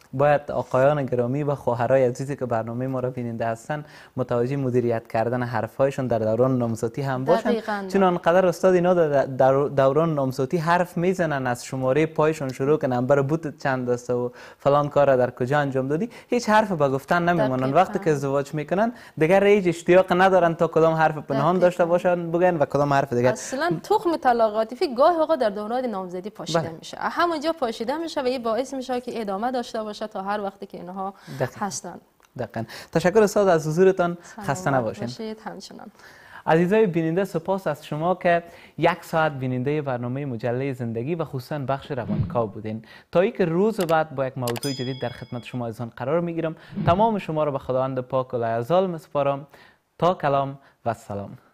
باید آقایان گرامی و خواهرای عزیزی که برنامه ما را بیننده هستن متوجه مدیریت کردن حرفهایشان در دوران نامزدی هم باشن، چون آنقدر استاد اینا در دوران نامزدی حرف میزنن از شماره پایشون شروع که نمبر بوت چند است و فلان کار در کجا انجام دادی، هیچ حرف به گفتن نمیمونن. وقتی که ازدواج میکنن دیگر هیچ اشتیاق ندارن تا کدام حرف پنهان داشته باشن بگن و کدام حرف دیگر. اصلا تخم طلاق عاطفی گاه اوقات در دوران نامزدی پاشیده میشه، همونجا پاشیده میشه و این باعث میشه که ادامه داشته باشه تا هر وقتی که اینها هستند. دقیقاً. تشکر استاد از حضورتان، خسته نباشید. همچنان. عزیزای بیننده سپاس از شما که یک ساعت بیننده برنامه مجله زندگی و خصوصا بخش روانکاو بودین. تا اینکه روز بعد با یک موضوع جدید در خدمت شما عزیزان قرار میگیرم. تمام شما را به خداوند پاک و لایزال میسپارم. تا کلام و سلام.